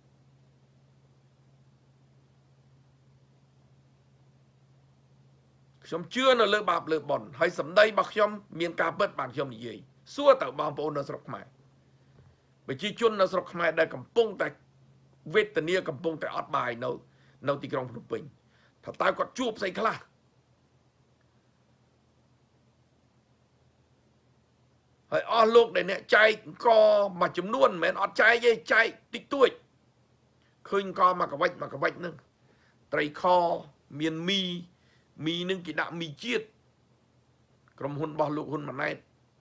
ខ្ញុំជឿនៅលើបាបលើបុណ្យហើយសម្ដីរបស់ខ្ញុំមានការពិតបានខ្ញុំនិយាយសួរទៅបងប្អូននៅស្រុកខ្មែរប្រជាជននៅស្រុកខ្មែរដែលកំពុងតែវេទនាកំពុងតែអត់បាយនៅនៅទីក្រុងភ្នំពេញថាតើគាត់ជួបស្អីខ្លះហើយអស់លោកដែលអ្នកចែកកមួយចំនួនមិនមែនអត់ចែកទេចែកតិចតួចឃើញកមកកវិចមកកវិចហ្នឹងត្រីខមានមីមីនឹងគេដាក់មីជាតិក្រុមហ៊ុនរបស់លោកហ៊ុនម៉ាណែត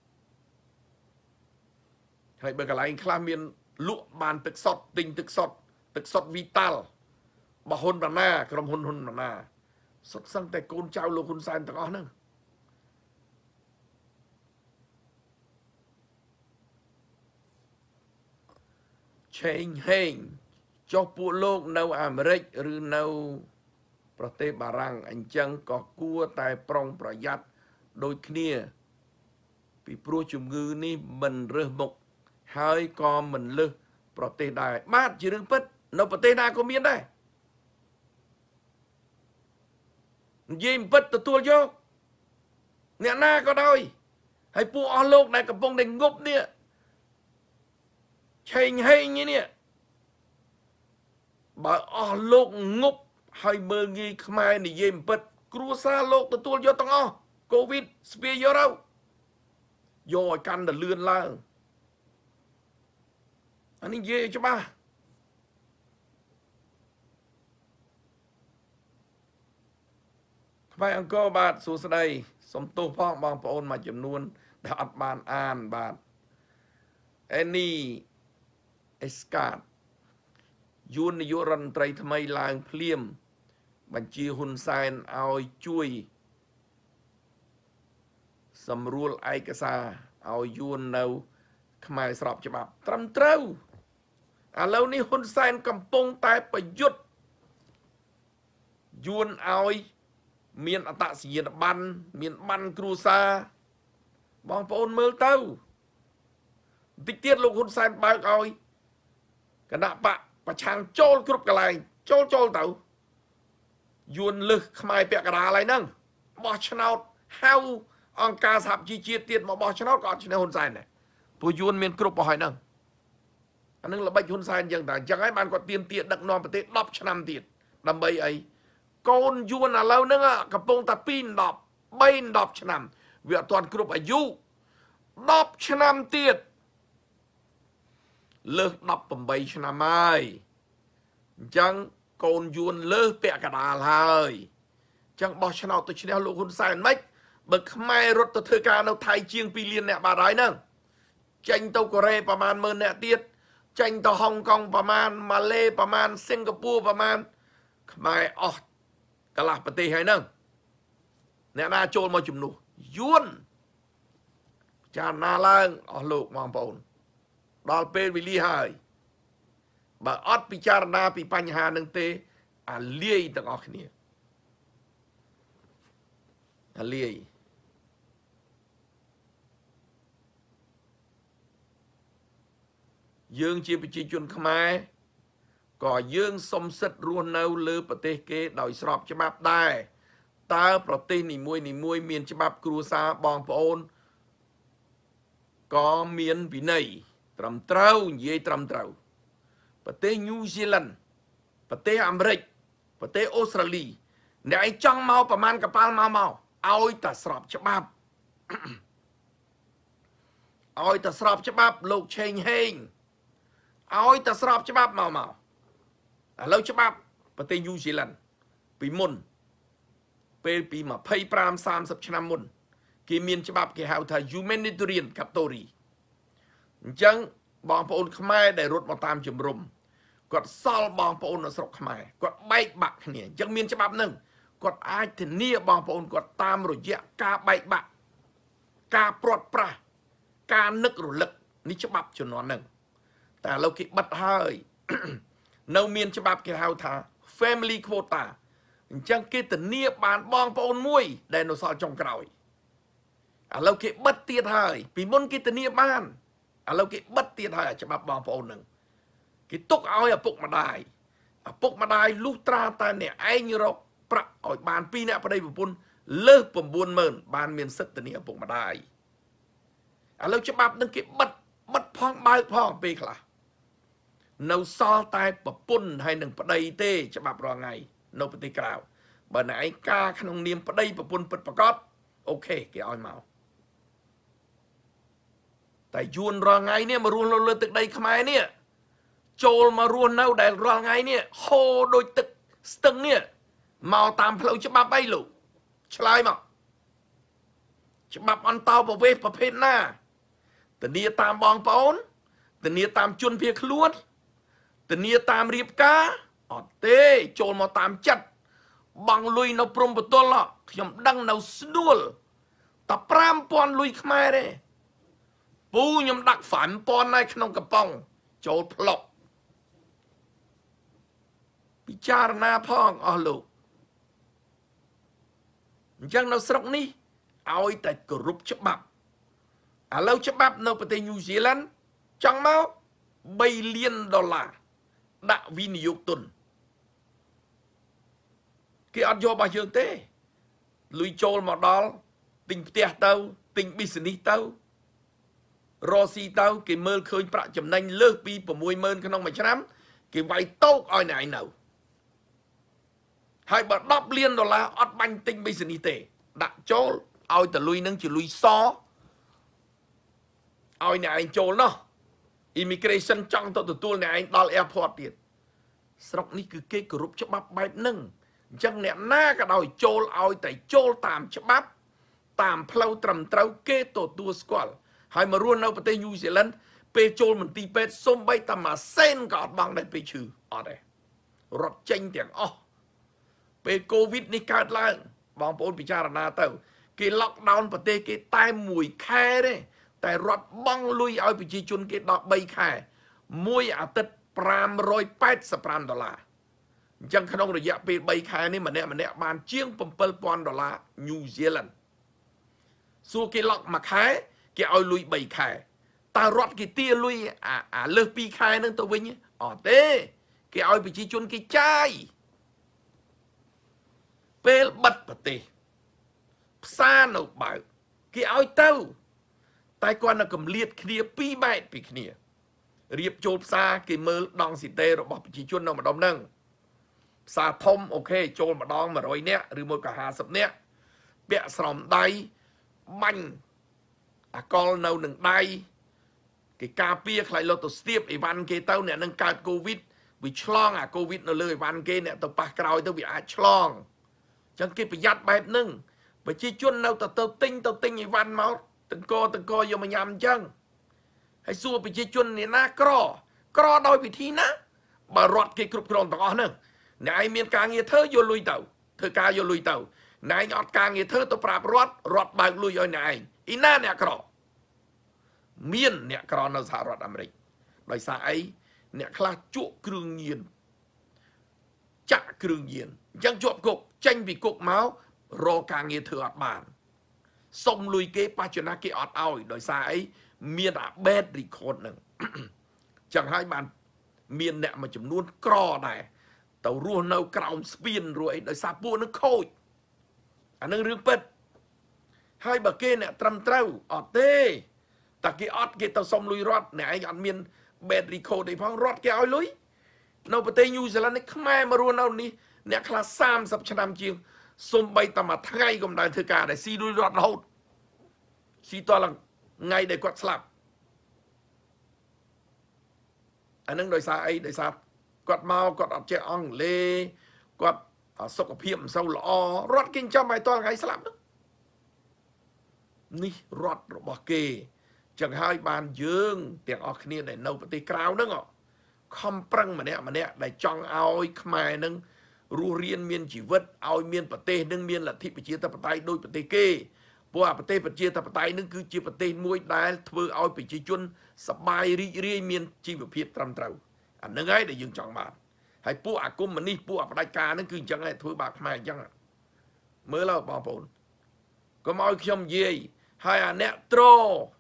ហើយបើកន្លែងខ្លះមានលក់បានទឹកសុទ្ធទិញទឹកសុទ្ធទឹកសុទ្ធវីតាល់របស់ហ៊ុនម៉ាណាក្រុមហ៊ុនហ៊ុនម៉ាណាសុទ្ធសឹងតែកូនចៅលោកហ៊ុនសែនទាំងអស់ហ្នឹងឆេងហេងចុះពួកលោកនៅអាមេរិកឬនៅប្រទេសបារាំងអញ្ចឹងក៏គួរតែប្រុងប្រយ័ត្នដូចគ្នាពីព្រោះជំងឺនេះមិនរើសមុខហើយក៏មិនលើសប្រទេសដែរបាទជារឿងពិតនៅប្រទេសណាក៏មានដែរនិយាយពិតទទួលយកអ្នកណាក៏ដោយហើយពួកអស់លោកដែលកំពុងតែងប់នេះឆេងហេងនេះបើអស់លោកងប់ហើយមើលងាយខ្មែរនិយាយពិតគ្រួសារលោកទទួលយកទាំងអស់កូវីដស្ពាយយកទៅយកឲ្យកាន់តែលឿនឡើងអានេះនិយាយច្បាស់ថ្មីអង្គរបាទសួស្តីសុំទោសផងបងប្អូនមួយចំនួនដែលអត់បានអានបាទអេនីអេស្កាតយួននាយករដ្ឋមន្ត្រីថ្មីឡើងភ្លាមបញ្ជាហ៊ុនសែនឲ្យជួយសម្រួលឯកសារឲ្យយួននៅខ្មែរស្របច្បាប់ត្រឹមត្រូវឥឡូវនេះហ៊ុនសែនកំពុងតែប្រយុទ្ធយួនឲ្យមានអត្តសញ្ញាណប័ណ្ណមានប័ណ្ណគ្រួសារបងប្អូនមើលទៅបន្តិចទៀតលោកហ៊ុនសែនបើកឲ្យគណៈបកប្រឆាំងចូលគ្រប់កន្លែងចូលចូលទៅយួនលឹះខ្មែរពាក់កណ្ដាលហើយហ្នឹងបោះឆ្នោតហៅអង្គការសហជីវជាតិទៀតមកបោះឆ្នោតក៏អត់ឈ្នះហ៊ុនសែនដែរព្រោះយួនមានគ្រប់បោះហើយហ្នឹងអានឹងល្បិចហ៊ុនសែនអញ្ចឹងតែអញ្ចឹងហើយបានគាត់ទៀមទាដឹកនាំប្រទេសដប់ឆ្នាំទៀតដើម្បីអីកូនយួនឥឡូវហ្នឹងកំពុងតែពីដប់បីដប់ឆ្នាំវាអត់ទាន់គ្រប់អាយុដប់ឆ្នាំទៀតលើសដប់ប្រាំឆ្នាំហើយអញ្ចឹងកូនយួនលើសពាក់កណ្ដាលហើយអញ្ចឹងបោះឆ្នោតទៅឈ្នះលោកហ៊ុនសែនមិនបើខ្មែររត់ទៅធ្វើការនៅថៃជាងពីរលានអ្នកបាត់ហើយហ្នឹងចេញទៅកូរ៉េប្រហែលម៉ឺនអ្នកទៀតចេញទៅហុងកុងប្រហែលម៉ាឡេប្រហែលសិង្ហបុរីប្រហែលខ្មែរអស់កន្លះប្រទេសហើយហ្នឹងអ្នកណាចូលមកជំនួសយួនចារណាឡើងអស់លោកបងប្អូនដល់ពេលវេលាហើយបើអត់ពិចារណាពីបញ្ហានឹងទេអាលាយទាំងអស់គ្នាអាលាយយើងជាប្រជាជនខ្មែរក៏យើងសុំសិទ្ធិរស់នៅលើប្រទេសគេដោយស្របច្បាប់ដែរតើប្រទេសនីមួយនីមួយមានច្បាប់គ្រួសារបងប្អូនក៏មានវិន័យត្រឹមត្រូវនិយាយត្រឹមត្រូវប្រទេសញូហ្សេឡង់ប្រទេសអាមេរិកប្រទេសអូស្ត្រាលីអ្នកឯងចង់មកប្រមាណកប៉ាល់មកមកឲ្យតែស្របច្បាប់ឲ្យតែស្របច្បាប់លោកឆេងហេងឲ្យតែស្របច្បាប់មកមកឥឡូវច្បាប់ប្រទេសញូហ្សេឡង់ពីមុនពេលពីยี่สิบห้า สามสิบឆ្នាំមុនគេមានច្បាប់គេហៅថា humanitarian category អញ្ចឹងបងប្អូនខ្មែរដែលរត់មកតាមជំរំគាត់សល់បងប្អូននៅស្រុកខ្មែរគាត់បែកបាក់គ្នាអញ្ចឹងមានច្បាប់ហ្នឹងគាត់អាចធានាបងប្អូនគាត់តាមរយៈការបែកបាក់ការព្រាត់ប្រាសការនឹករលឹកនេះច្បាប់ជំនាន់ហ្នឹងតែឥឡូវគេបិទហើយនៅមានច្បាប់គេហៅថា family quota អញ្ចឹងគេធានាបានបងប្អូនមួយដែលនៅសល់ចុងក្រោយឥឡូវគេបិទទៀតហើយពីមុនគេធានាបានឥឡូវគេបិទទៀតហើយច្បាប់បងប្អូននឹងគេទុកឲ្យឪពុកម្ដាយឪពុកម្ដាយលុះត្រាតែអ្នកឯងរកប្រាក់ឲ្យបានពីរអ្នកប្តីប្រពន្ធលើស៩ម៉ឺនបានមានសិទ្ធិធានាឪពុកម្ដាយឥឡូវច្បាប់នឹងគេបិទបិទផងបើកផងពេលខ្លះនៅសល់តែប្រពន្ធហើយនឹងប្តីទេច្បាប់រងថ្ងៃនៅប្រទេសក្រៅបើណែឯងការក្នុងនាមប្តីប្រពន្ធពិតប្រកបអូខេគេឲ្យមកតែយួនរាល់ថ្ងៃនេះមករស់នៅលើទឹកដីខ្មែរនេះចូលមករស់នៅដែលរាល់ថ្ងៃនេះហូរដូចទឹកស្ទឹងនេះមកតាមផ្លូវច្បាប់អីលោកឆ្លើយមកច្បាប់អន្តោប្រវេសន៍ប្រភេទណាធានាតាមបងប្អូនធានាតាមជនភៀសខ្លួនធានាតាមរៀបការអត់ទេចូលមកតាមចិត្តបងលុយនៅព្រំបន្ទល់ខ្ញុំដឹងនៅស្នួលតែប្រាំពាន់លុយខ្មែរទេពូខ្ញុំដាក់ប្រាំពាន់ហើយក្នុងកំប៉ុងចូលផ្លុកពិចារណាផងអស់លោកអញ្ចឹងនៅស្រុកនេះឲ្យតែគោរពច្បាប់ឥឡូវច្បាប់នៅប្រទេសញូហ្សេឡង់ចង់មកបីលានដុល្លារដាក់វិនិយោគទុនគេអត់យករបស់យើងទេលុយចូលមកដល់ទិញផ្ទះទៅទិញ business ទៅរកស៊ីទៅគេមើលឃើញប្រាក់ចំណេញលើសពី៦ម៉ឺនក្នុងមួយឆ្នាំគេវាយតោកឲ្យណែឯងនៅហើយបើដប់លានដុល្លារអត់បាញ់ទិញ business ទេដាក់ចូលឲ្យតលុយនឹងជាលុយសឲ្យអ្នកឯងចូលណោះ immigration ចង់ទៅទទួលអ្នកឯងដល់ airport ទៀតស្រុកនេះគឺគេគោរពច្បាប់បែបហ្នឹងអញ្ចឹងអ្នកណាក៏ដោយចូលឲ្យតែចូលតាមច្បាប់តាមផ្លូវត្រឹមត្រូវគេទទួលស្គាល់ហើយមករស់នៅប្រទេសញូហ្សេឡង់ពេលចូលមន្ទីរពេទ្យសូម្បីតែមួយសេនក៏អត់បង់ដែរពេលឈឺអត់ទេរត់ចេញទាំងអស់ពេលកូវីដនេះកើតឡើងបងប្អូនពិចារណាទៅគេឡុកដោនប្រទេសគេតែមួយខែទេតែរត់បង់លុយឲ្យប្រជាជនគេដល់បីខែមួយអាទិត្យប្រាំរយប៉ែតសិបប្រាំដុល្លារអញ្ចឹងក្នុងរយៈពេលបីខែនេះម្នាក់ម្នាក់បានជាងbảyពាន់ដុល្លារញូហ្សេឡង់សួរគេឡុកមួយខែគេឲ្យលុយបីខែតើរត់គេទាលុយអាអាលើសពីរខែហ្នឹងទៅវិញអត់ទេគេឲ្យប្រជាជនគេចាយពេលបិទប្រទេសផ្សារនៅបើកគេឲ្យទៅតែគាត់នៅកម្លៀតគ្នាពីរម៉ែត្រពីគ្នារៀបចូលផ្សារគេមើលដងស៊ីតេរបស់ប្រជាជននៅម្ដុំហ្នឹងផ្សារធំអូខេចូលម្ដងមួយរយនាក់ឬមួយក៏ห้าសិបនាក់ពាក់ស្រោមដៃបាញ់អាកុលនៅនឹងដៃគេការពារខ្លាចលុតទៅស្ទាបអីវ៉ាន់គេទៅអ្នកនឹងកើតកូវីដវាឆ្លងអាកូវីដនៅលើអីវ៉ាន់គេអ្នកទៅប៉ះក្រោយទៅវាអាចឆ្លងអញ្ចឹងគេប្រយ័ត្នបែបហ្នឹងប្រជាជននៅតែទៅទិញទៅទិញអីវ៉ាន់មកតង្កតង្កយកមកញ៉ាំអញ្ចឹងហើយសួរប្រជាជនអ្នកណាក្រក្រដោយវិធីណាបើរត់គេគ្រប់គ្រងទាំងអស់ហ្នឹងអ្នកឯងមានការងារធ្វើយកលុយទៅធ្វើការយកលុយទៅអ្នកឯងអត់ការងារធ្វើទៅប្រាប់រត់រត់បើកលុយឲ្យអ្នកឯងអ៊ីណាអ្នកក្រមានអ្នកក្រនៅសហរដ្ឋអាមេរិកដោយសារអីអ្នកខ្លះជក់គ្រឿងញៀនចាក់គ្រឿងញៀនអញ្ចឹងជាប់គុកចេញពីគុកមករកការងារធ្វើអត់បានសុំលុយគេបច្ចុប្បន្នគេអត់ឲ្យដោយសារអីមានអា bad record ហ្នឹងចឹងហើយបានមានអ្នកមួយចំនួនក្រដែរទៅរស់នៅក្រោមស្ពានរួចអីដោយសារពួកនឹងខូចអានឹងរឿងពិតហើយបើគេអ្នកត្រឹមត្រូវអត់ទេតែគេអត់គេទៅសុំលុយរត់អ្នកឯងអត់មាន bad record ទេផងរត់គេឲ្យលុយនៅប្រទេសញូហ្សេឡង់នេះខ្មែរមករស់នៅនេះអ្នកខ្លះសាមសិបឆ្នាំជាងសុំបីតែមួយថ្ងៃក៏មិនដែលធ្វើការដែរស៊ីលុយរត់រហូតស៊ីតឡើងថ្ងៃដែលគាត់ស្លាប់អានឹងដោយសារអីដោយសារគាត់មកគាត់អត់ចេះអង់គ្លេសគាត់សុខភាពមិនសូវល្អរត់គេចាំឲ្យតថ្ងៃស្លាប់នេះរត់របស់គេចឹងហើយបានយើងទាំងអស់គ្នាដែលនៅប្រទេសក្រៅហ្នឹងខំប្រឹងម្នាក់ម្នាក់ដែលចង់ឲ្យខ្មែរនឹងរស់រានមានជីវិតឲ្យមានប្រទេសនឹងមានលទ្ធិប្រជាធិបតេយ្យដូចប្រទេសគេព្រោះអាប្រទេសប្រជាធិបតេយ្យនឹងគឺជាប្រទេសមួយដែលធ្វើឲ្យប្រជាជនសប្បាយរីករាយមានជីវភាពត្រឹមត្រូវអានឹងហើយដែលយើងចង់បានហើយពួកអាគមនេះពួកអាផ្ដាច់ការនឹងគឺអញ្ចឹងហើយធ្វើបាបខ្មែរអញ្ចឹងមើលហើយបងប្អូនកុំឲ្យខ្ញុំនិយាយ hai à nè trô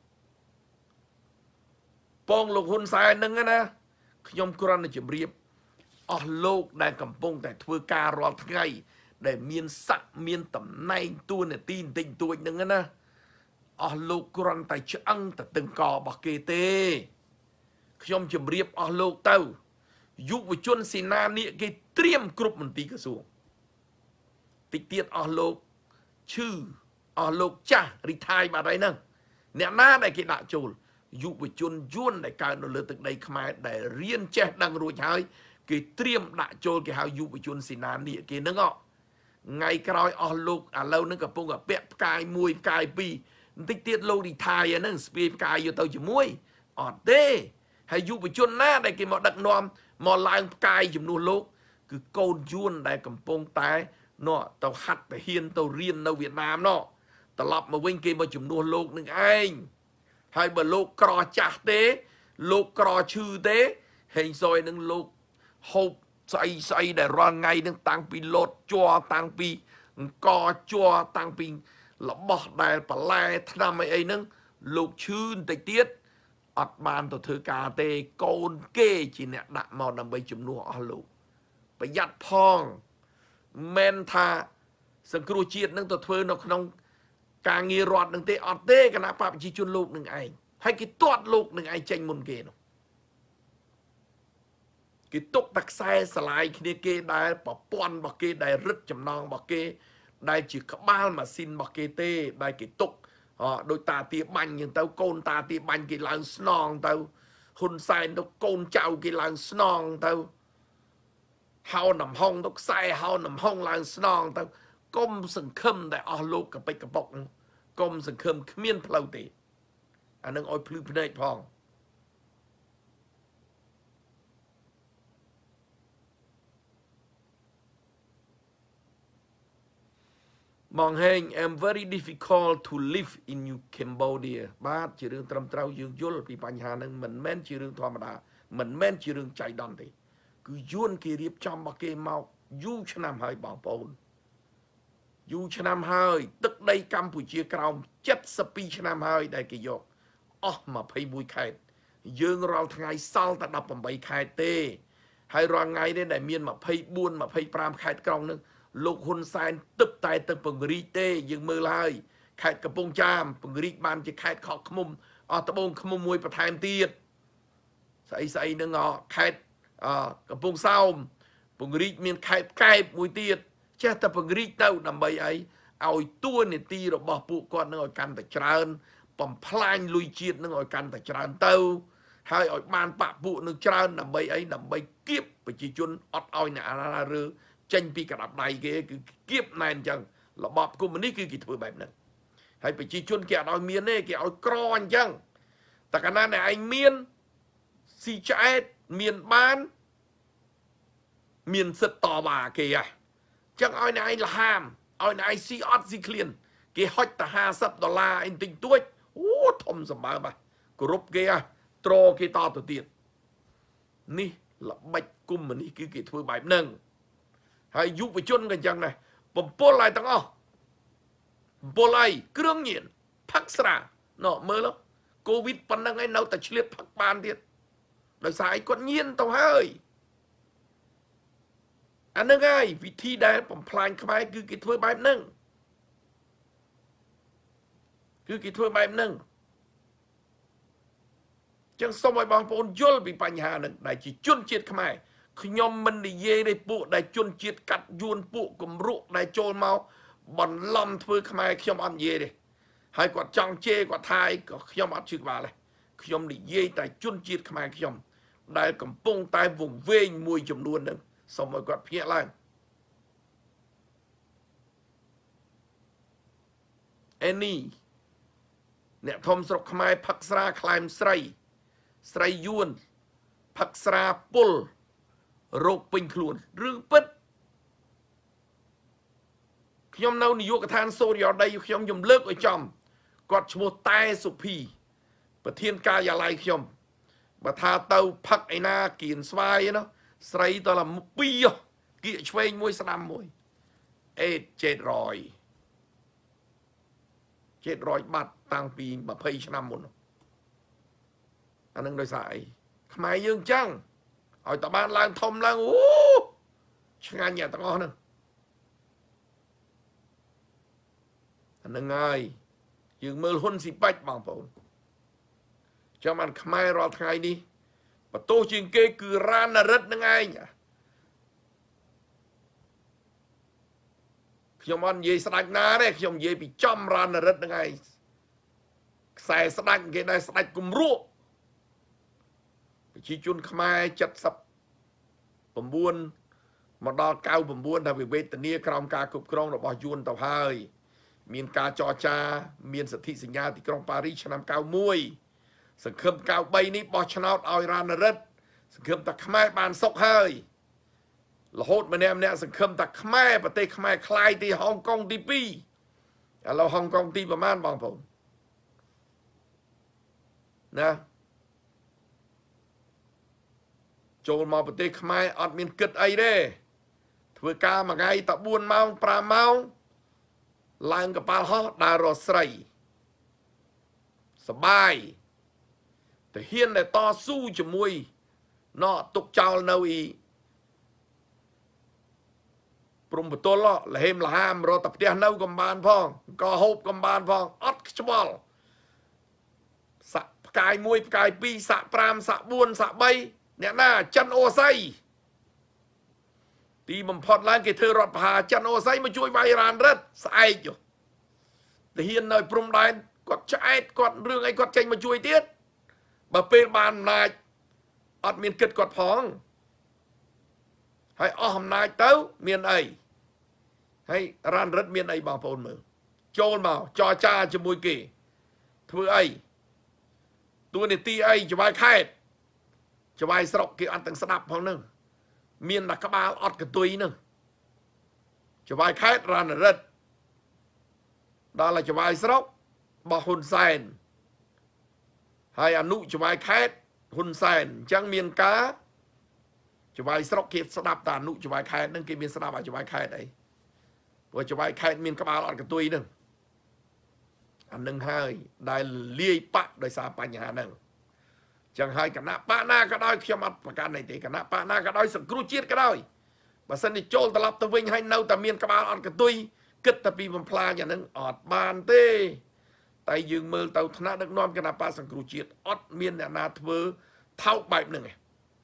bong lục hôn sai nâng á nhom kran là chìm riệp ở lục đại cầm bông tại thưa ca rọt ngay để miên sắc miên tầm nay tu này tin tình tuổi nâng á ở lục kran tại chữ ăn tại từng cò bạc kê tê nhom chìm riệp ở lục tàu giúp với chuân xin na nịa cái triêm cướp một tí cái xuống tịch tiết ở lục chư ở lục cha retire bà đây nâng nè na đây cái đại chùl dụ với chuôn chuôn để cao nó lớn từ đây khai để riêng chết đang rồi hơi cái triêm đại chôn cái hào dụ với chuôn xin nán địa kia nó ngọ ngày cái ở lục à lâu nó gặp bông ở bẹp cài mùi cài pi tích tiết lâu đi thai nó bẹp cài vô tao chỉ muối ở tê hay dụ với chuôn na đây cái mọ đặc nom mọ lang cài chùm nuôi lục cứ côn chuôn đây cầm bông tay nó tao hắt để hiên tao riêng đâu Việt Nam nó tao lọc mà quên kia mà chùm nuôi lục nâng anh hay bởi lục cỏ chạc tế lục cỏ chư tế hình rồi nâng lục hộp xây xây để ra ngay nâng tăng pi lột cho tăng pi cỏ cho tăng pi là bỏ đài bà lai năm ấy nâng lục chư tịch tiết ọt bàn tổ thư cà tê côn kê chỉ nẹ đạ màu nằm bây chùm nụ ở lục bởi dắt phong men tha sân kru chiết nâng tổ thư nó không càng nghi rọt nâng tê ọt tê cả nạ bạp chỉ chuôn lục nâng anh hay cái toát lục nâng anh tranh môn kê nó cái tục tắc xe slide khi kê đài bỏ pon bỏ kê đài rứt chầm non bỏ kê đài chỉ có ba mà xin bỏ kê tê đài cái tục họ đôi ta tía bánh nhưng tao côn ta tía bánh cái làng snon tao hôn sai nó côn chào cái làng snon tao hao nằm hông nó sai hao nằm hông làng snon tao công sừng khâm đại ở lục cả bạch cả bọc công sừng khâm miên plau tê anh đang oi plu pnei phong mong hình em very difficult to live in Cambodia ba chỉ riêng trầm trao dương dul vìបញ្ហានឹងមិនមែនជារឿងធម្មតាមិនមែនជារឿងចៃដន្យទេគឺយួនគេរៀបចំមកគេមកយូរឆ្នាំហើយបងប្អូនយូរឆ្នាំហើយទឹកដីកម្ពុជាក្រោមseventy-twoឆ្នាំហើយដែលគេយកអស់twenty-oneខេត្តយើងរាល់ថ្ងៃសល់តែeighteenខេត្តទេហើយរាល់ថ្ងៃនេះដែលមានtwenty-four twenty-fiveខេត្តក្រុងនឹងលោកហ៊ុនសែនទឹកតែទឹកពង្រីកទេយើងមើលហើយខេត្តកំពង់ចាមពង្រីកបានជាខេត្តខកឃ្មុំអស់ត្បូងឃ្មុំមួយបន្ថែមទៀតស្អីស្អីនឹងខេត្តកំពង់សោមពង្រីកមានខេត្តកែបមួយទៀតចេះតែពង្រីកទៅដើម្បីអីឲ្យតួនាទីរបស់ពួកគាត់នឹងឲ្យកាន់តែច្រើនបំផ្លាញលុយជាតិនឹងឲ្យកាន់តែច្រើនទៅហើយឲ្យបានបាក់ពួកនឹងច្រើនដើម្បីអីដើម្បីគៀបប្រជាជនអត់ឲ្យអ្នកណារើចេញពីកណ្ដាប់ដៃគេគឺគៀបណែនអញ្ចឹងរបបកុម្មុយនីសគឺគេធ្វើបែបហ្នឹងហើយប្រជាជនគេអត់ឲ្យមានទេគេឲ្យក្រអញ្ចឹងតែកាលណាអ្នកឯងមានស៊ីឆ្អែតមានបានមានសិទ្ធតវ៉ាគេហ่ะអញ្ចឹងឲ្យអ្នកឯងលហាមឲ្យអ្នកឯងស៊ីអត់ស៊ីឃ្លានគេហុចតែfiftyដុល្លារអីតិចតួចអូធំសម្បើមគ្រប់គេហ่ะត្រគេតទៅទៀតនេះល្បិចកុម្មុយនីសគឺគេធ្វើបែបហ្នឹងហើយយុវជនក៏អញ្ចឹងដែរបំពល់ឲ្យទាំងអស់បំពល់ឲ្យគ្រឿងញៀនផឹកស្រាណោះមើលកូវីដប៉ុណ្ណឹងឯងនៅតែឆ្លៀតផឹកបានទៀតដោយសារឯងគាត់ញៀនទៅហើយអាហ្នឹងហើយវិធីដែលបំផ្លាញខ្មែរគឺគេធ្វើបែបហ្នឹងគឺគេធ្វើបែបហ្នឹងចឹងសូមឲ្យបងប្អូនយល់ពីបញ្ហាហ្នឹងដែលជាជនជាតិខ្មែរខ្ញុំមិននិយាយនៃពួកដែលជនជាតិកាត់យួនពួកគំរក់ដែលចូលមកបន្លំធ្វើខ្មែរខ្ញុំអត់និយាយទេហើយគាត់ចង់ជេរគាត់ថាក៏ខ្ញុំអត់ជឿក្បាលទេខ្ញុំនិយាយតែជនជាតិខ្មែរខ្ញុំដែលកំពុងតែវង្វេងមួយចំនួនហ្នឹងសូមឲ្យគាត់ភ្ញាក់ឡើងអេនេះអ្នកធំស្រុកខ្មែរផឹកស្រាខ្លែមស្រីស្រីយួនផឹកស្រាពុលរោគពេញខ្លួនរឿងពិតខ្ញុំនៅនាយកដ្ឋានសូរិយោដីខ្ញុំខ្ញុំលើកឲ្យចំគាត់ឈ្មោះតែសុភីប្រធានការិយាល័យខ្ញុំបើថាទៅផឹកឯណាគៀនស្វាយណាស្រីតឡាពីរគៀកឆ្វេងមួយស្ដាំមួយអេតចេតរយ chết rồi bạt tăng pi mà phây cho năm một anh đang đôi sải mai dương chăng hỏi tao ban lang thông lang ú chẳng ai nhà tao ngon nữa anh đang ngay dương mơ hôn xì bách bằng phồn cho mình mai rồi thay đi và tôi chuyện kê cứ ran là rất năng ai nhỉ khi ông dây sạch ná đấy khi ông dây bị chom ran là rất năng ai xài sạch cái này sạch cùng ruộng chỉ chun khai chặt sập bầm buôn mà đo cao bầm buôn là vì về tận nia trong ca cục trong là bỏ chuôn tàu hai miền ca cho cha miền sự thị sinh nhà thì trong Paris năm cao muôi sự khâm cao bay ní bỏ chân out Iran là rất sự khâm ta khai bàn sốc hơi là hốt mà em nè sự khâm ta khai và tây khai khai thì Hong Kong tê pê là Hong Kong tê pê man bằng phồng nèចូលមកប្រទេសខ្មែរអត់មានគិតអីទេធ្វើការមួយថ្ងៃតែបួនម៉ោងប្រាំម៉ោងឡើងកប៉ាល់ហោះដើររកស្រីសបាយតែហ៊ានតែតស៊ូជាមួយណោទុកចោលនៅអ៊ីព្រំបទលលហេមលហាមរត់តែផ្ទះនៅកំបានផងក៏ហូបកំបានផងអត់ខ្ជល់សាក់ផ្កាយមួយផ្កាយពីរសាក់ប្រាំសាក់បួនសាក់បីអ្នកណាចិនអូស័យទីបំផុតឡើងគេធ្វើរដ្ឋប្រហារចិនអូស័យមកជួយវាយរ៉ានរឹតស្អែកទៅហ៊ាននៅព្រំដែនគាត់ឆ្អែតគាត់រឿងអីគាត់ចេញមកជួយទៀតបើពេលបានអំណាចអត់មានគិតគាត់ផងហើយអស់អំណាចទៅមានអីហើយរ៉ានរឹតមានអីបងប្អូនមើលចូលមកចរចាជាមួយគេធ្វើអីទួនាទីអីច្បាយខេតច្បាយស្រុកគេអត់ទាំងស្ដាប់ផងនឹងមានតែក្បាលអត់កតុយនឹងច្បាយខេតរ៉ានរិតដល់តែច្បាយស្រុករបស់ហ៊ុនសែនហើយអនុច្បាយខេតហ៊ុនសែនអញ្ចឹងមានការច្បាយស្រុកគេស្ដាប់តែអនុច្បាយខេតនឹងគេមានស្ដាប់ឲ្យច្បាយខេតអីព្រោះច្បាយខេតមានក្បាលអត់កតុយនឹងអានឹងហើយដែលលាយបាក់ដោយសារបញ្ហាហ្នឹងចឹងហើយគណៈបកណាក៏ដោយខ្ញុំអត់ប្រកាន់អីទេគណៈបកណាក៏ដោយសង្គ្រោះជាតិក៏ដោយបើសិនជាចូលត្រឡប់ទៅវិញហើយនៅតែមានក្បាលអត់កតុយគិតតែពីបំផ្លាញអានឹងអត់បានទេតែយើងមើលទៅថ្នាក់ដឹកនាំគណៈបកសង្គ្រោះជាតិអត់មានអ្នកណាធ្វើថោកបែបហ្នឹងឯង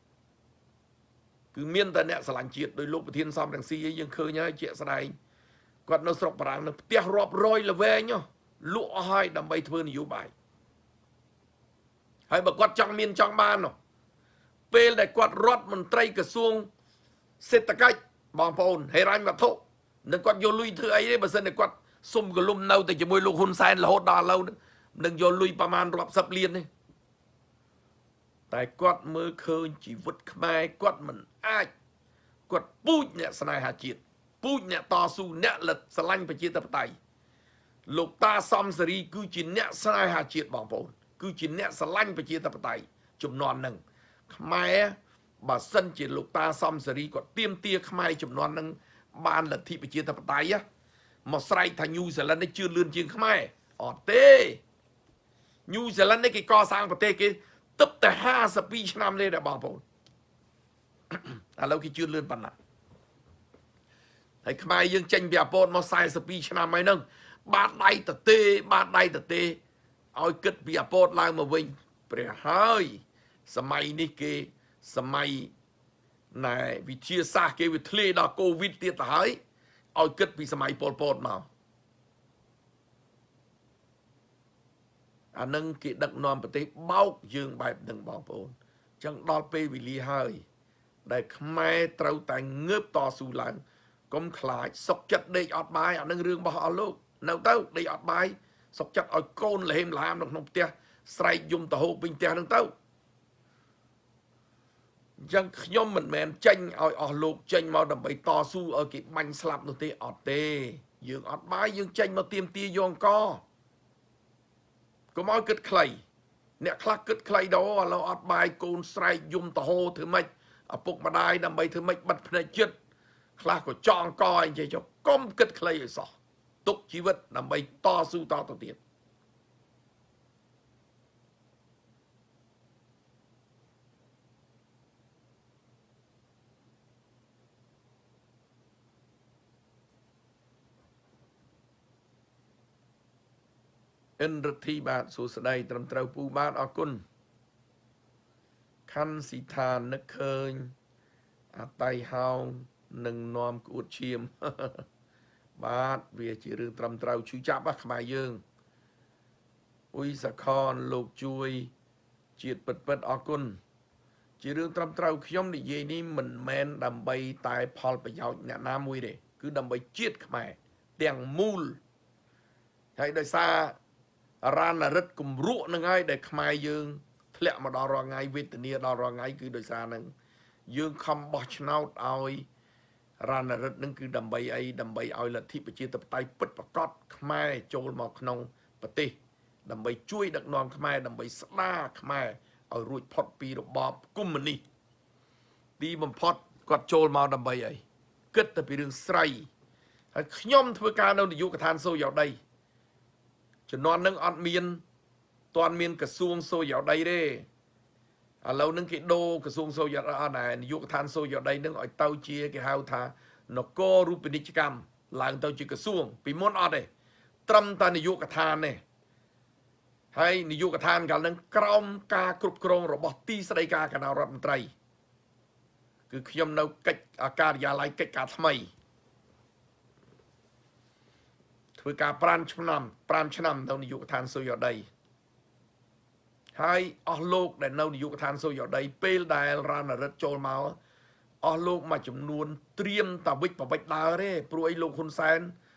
គឺមានតែអ្នកស្រឡាញ់ជាតិដោយលោកប្រធានសំរងស៊ីឯងយើងឃើញហើយជាក់ស្ដែងគាត់នៅស្រុកបារាំងនៅផ្ទះរាប់រយល្វែងលក់អស់ហើយដើម្បីធ្វើនយោបាយហើយបើគាត់ចង់មានចង់បាននោះពេលដែលគាត់រដ្ឋមន្ត្រីក្រសួងសេដ្ឋកិច្ចបងប្អូនហេរញ្ញវត្ថុនឹងគាត់យកលុយធ្វើអីទេបើសិនតែគាត់សុំកលុំនៅតែជាមួយលោកហ៊ុនសែនរហូតដល់ឥឡូវនឹងយកលុយប្រមាណរាប់សិបលានទេតែគាត់មើលឃើញជីវិតខ្មែរគាត់មិនអាចគាត់ពូជអ្នកស្នេហាជាតិពូជអ្នកតស៊ូអ្នកលិតស្រឡាញ់ប្រជាធិបតេយ្យលោកតាសំសេរីគឺជាអ្នកស្នេហាជាតិបងប្អូនគឺជាអ្នកស្រឡាញ់ប្រជាធិបតេយ្យចំនួនហ្នឹងខ្មែរបើសិនជាលោកតាសំសេរីគាត់ទៀមទាខ្មែរចំនួនហ្នឹងបានលទ្ធិប្រជាធិបតេយ្យមកស្រែកថាញូហ្សេឡង់នេះជឿនលឿនជាងខ្មែរអត់ទេញូហ្សេឡង់នេះគេកសាងប្រទេសគេទឹកតែห้าสิบពីរឆ្នាំទេបងប្អូនឥឡូវគេជឿនលឿនប៉ុណ្ណាហើយខ្មែរយើងចេញពីអាពតមកสี่สิบពីរឆ្នាំហើយហ្នឹងបាតដៃតទេបាតដៃតទេឲ្យគិតពីអាពតឡើងមកវិញព្រះហើយសម័យនេះគេសម័យណែវិទ្យាសាស្ត្រគេវាធ្លាយដល់កូវីដទៀតទៅហើយឲ្យគិតពីសម័យប៉ុលពតមកអានឹងគេដឹកនាំប្រទេសបោកយើងបែបហ្នឹងបងប្អូនអញ្ចឹងដល់ពេលវេលាហើយដែលខ្មែរត្រូវតែងើបតស៊ូឡើងកុំខ្លាចសុកចិត្តដេកអត់បាយអានឹងរឿងរបស់អស់លោកនៅទៅដេកអត់បាយសុកចិត្តឲ្យកូនលហេមលហាមនៅក្នុងផ្ទះស្រែកយំទៅហូបពេញផ្ទះហ្នឹងទៅអញ្ចឹងខ្ញុំមិនមែនចេញឲ្យអស់លោកចេញមកដើម្បីតស៊ូឲ្យគេបាញ់ស្លាប់នោះទេអត់ទេយើងអត់បាយយើងចេញមកទៀមទាយងកកុំឲ្យគិតខ្លីអ្នកខ្លះគិតខ្លីដល់ឥឡូវអត់បាយកូនស្រែកយំទៅហូធ្វើម៉េចឪពុកម្ដាយដើម្បីធ្វើម៉េចបិទភ្នែកចិត្តខ្លះក៏ចង់កអីចេះចុះកុំគិតខ្លីឲ្យសោះទុកជីវិតដើម្បីតស៊ូតទៅទៀតอินรธีบาทสุสดายตรมเตาปูบาทอกุลคันสิทานนึกเคยอาไตเฮาหนึ่งนอมกูดเชียมบาทเวียจีเรื่องตรมเตาชูจับบักมาเยิงอุยสะคอนโลกจุยจีดเปิดเปิดอกุลจีเรื่องตรมเตาขย่มในเยนี้มันแมนดำใบตายพอลไปยาวเนี่ยน้ำมวยเด้คือดำใบจีดขมายเตียงมูลใช้ได้ซาร้านรัดกุมรุนั่งไงได้ขมายเยิงทะเลมาดอรองไงเวทเนียดอรองไงคือโดยซานั่งยืงคำบอชนาต์เอาร้านรัฐนั่นคือดำใบไอ้ดำใบเอาละที่ประเทศตะไตปิดประกอบขมายโจลมาขนองปฏิดำใบช่วยดักนอนขมายดำใบสลาขมายเอารุ่ยพอดปีระบอบกุ้มมันนี่ดีมันพอดกอดโจลมาดำใบไอ้เกิดแต่เป็นเรื่องไสขย่มทวการเอาในยุคทานโซยาวได้จะนอนนั่งอัดเมียนตอนเมียนกระทรวงโซยาวได้เด้เรานึ่งกิโดกระทรวงโซยาวไหนในยุคทานโซยาวได้นึ่งอ่อยเต้าเชียกี่ฮาวทานกโกรูปนิจกรรมหลังเต้าจีกระทรวงปีมอนอดเลยตรำตาในยุคทานเนี่ยให้ในยุคทานกันนั้นกรมกากรุบกรองระบบตีสไลกากันเอารัฐมนตรีคือขย่มเอากิจอาการยาไลกิจการทำไมคือการปรานชนำปรานชนำเราในยุคทานโซยอดได้ให้ออโลกในเราในยุคทานโซยอดได้เปลได้ร้านรัฐโจลมาออโลกมาจำนวนเตรียมตาวิปปะดาเร่ปลุกไอ้โลกคนแสน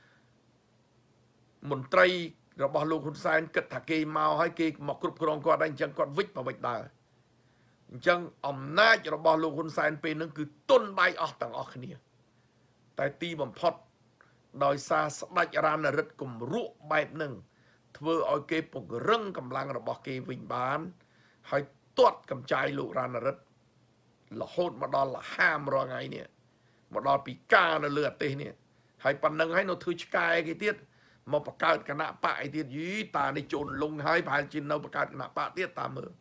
มนตรีเราบอกโลกคนแสนกิดถักเกยมาให้เกยหมอกรุบกรองกอดได้จังกอดวิปปะดาจังอำนาจเราบอกโลกคนแสนเป็นนั่นคือต้นใบออกต่างออกเนี่ยแต่ตีบ่มพอดโดยซาสดัจรานรัฐกุมรุแบบหนึ่งเพื่อเอาเก็บปกเรื่องกำลังระบบเก็บวิญญาณให้ตรวจกำจายลูกรานรัฐละโหดมาดอลละห้ามรอไงเนี่ยมาดอลปีกาเนเลือดเตเนี่ยให้ปันนังให้โนทุชกายกี่เตี้ยมาประกาศคณะปะไอเตี้ยยีตาในโจรลงให้ผ่านจินเราประกาศคณะปะเตี้ยตามมือ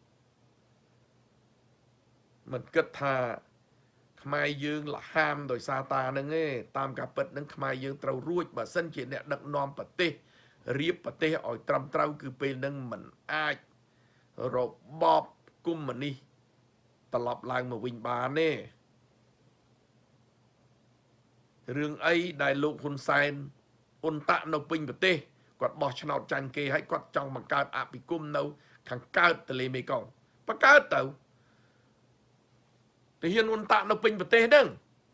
มันเกิดท่าขมายยืงละห้ามโดยซาตานั่งเอ้ตามกับเปิดนั่งขมายยืงเตารุ่ยบะเส้นเขียนเนี่ยดักนอมปฏิเรียบปฏิอ่อยตรำเตาคือเป็นนั่งมันอ้ายรบบอบกุ้มมันนี่ตลบลางมาวิญบาเน่เรื่องไอ้ได้ลูกคุณไซน์อุนตะนปิงปฏิกอดบอชนาจันเกให้กอดจังบังการอาปิกุ้มเนาขังก้าวทะเลเมกองประกาศเต่าแต่เฮียนอุนตะนปิงประเทศนั่ง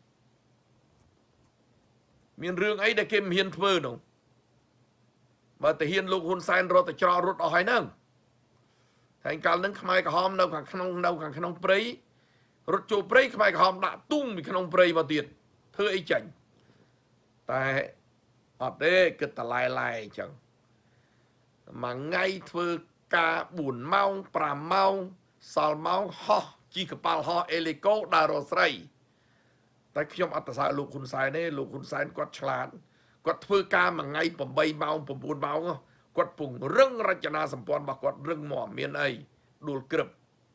มีเรื่องไอ้ได้เก็บเฮียนเพื่อนงมาแต่เฮียนลูกคนไซน์รอแต่จอรถเอาให้นั่งแห่งการนั้นขมายกระหอมเนาขังขนมเนาขังขนมเปรย์รถจูเปรย์ขมายกระหอมด่าตุ้งมีขนมเปรย์มาเตียนเธอไอ้จังแต่อัดเด้ก็ตะลายลายจังมาไงเธอกาบุญเมาปรามเมาสาลเมาฮอจีกปาลฮอเอลิโกดารอสไรแต่ขยมอัตสาลูกคุณสายเนี่ยลูกคุณสายกดฉลาดกดเพื่อการมาไงผมใบเมาผมปูนเมากดปุ่งเรื่องรัชนาสัมปอนบากดเรื่องหมอเมียนไอดูกรึบ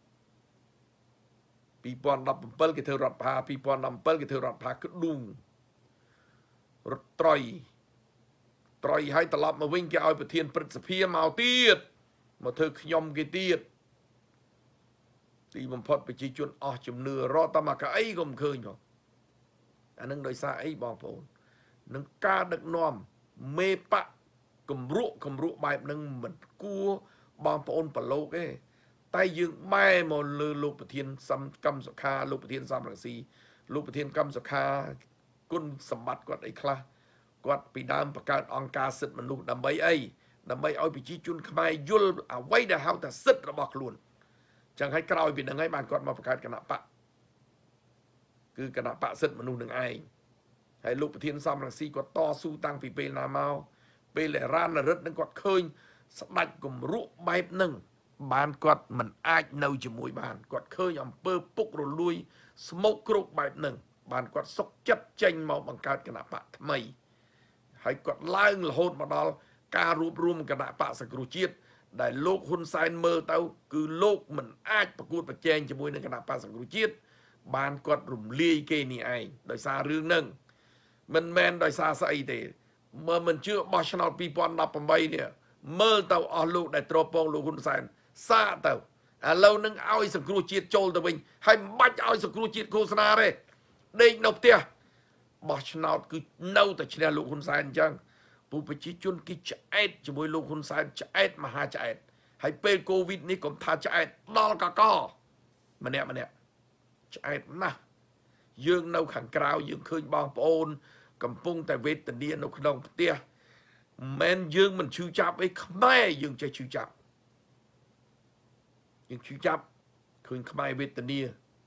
ปีปอนดับเปิลกิเทอร์รัดพาปีปอนดับเปิลกิเทอร์รัดพากระดุงรถตรอยตรอยให้ตลอดมาวิ่งแกเอาไปเทียนปริศเพียมาเอาเตียดมาเธอขยมกิเตียดตีมันพอดไปจีจนออกจมเนื้อรอตามากะไอ้ก็มเคยอยู่อันนั้นโดยซาไอ้บองผมนึงกาดักนอมเมปะกมรุกมรุใบนึงเหมือนกัวบองปนปะโลกเอ้ไตยึงแม่มาเลยลูกประเทียนซ้ำกำสุขาลูกประเทียนซ้ำรังสีลูกประเทียนกำสุขากุนสมบัติกอดไอ้คลากอดปีดามประกาศองค์การสิทธิ์มนุษย์ดำใบไอ้ดำใบเอาไปจีจุนขมายยุลเอาไว้ได้เฮาแต่สิทธิ์ระบอกล้วนจังให้กล่าวเป็นยังไงบางก่อนมาประกาศคณะปะคือคณะปะสิทธิ์มนุษย์หนึ่งไอให้ลูกประเทียนซ้ำรังสีก็ต่อสู้ตั้งปีเปลนาเมาเปลร้านนรดนั่งกอดเคยสดัดกลมรุใบหนึ่งบานกอดมันอาจเนาจมูกบานกอดเคยอำเภอปุกรุลุยสโมกรุใบหนึ่งบานกอดสกจัดเจงมาบังการคณะปะทำไมให้กอดล้างละโหดมาดอลการรวบรวมคณะปะสกรุจิตได้โลกคนไซน์เมอร์เต้าคือโลกมันอาจประกวดประแจงจมูกในคณะปะสกรุจิตบานกอดรุมเลี้ยเกนี่ไอโดยซาเรื่องหนึ่งมันแมนโดยซาใส่เตเมื่อมันเชื่อบอชนาปีปอนดับปมใบเนี่ยមើលទៅអស់លោកដែលទ្រពងលោកហ៊ុនសែនសាកទៅឥឡូវនឹងឲ្យសង្គ្រោះជាតិចូលទៅវិញហើយមិនបាច់ឲ្យសង្គ្រោះជាតិឃោសនាទេដេកនៅផ្ទះបោះឆ្នោតគឺនៅតែឈ្នះលោកហ៊ុនសែនអញ្ចឹងពូប្រជាជនគេឆ្អែតជាមួយលោកហ៊ុនសែនឆ្អែតមហាឆ្អែតហើយពេលកូវីដនេះកុំថាឆ្អែតដល់កកម្នាក់ម្នាក់ឆ្អែតណាស់យើងនៅខាងក្រៅយើងឃើញបងប្អូនកំពុងតែវេទនានៅក្នុងផ្ទះមិនយើងមិនឈឺចាប់អីខ្មែរយើងចេះឈឺចាប់យើងឈឺចាប់ឃើញខ្មែរវេទនា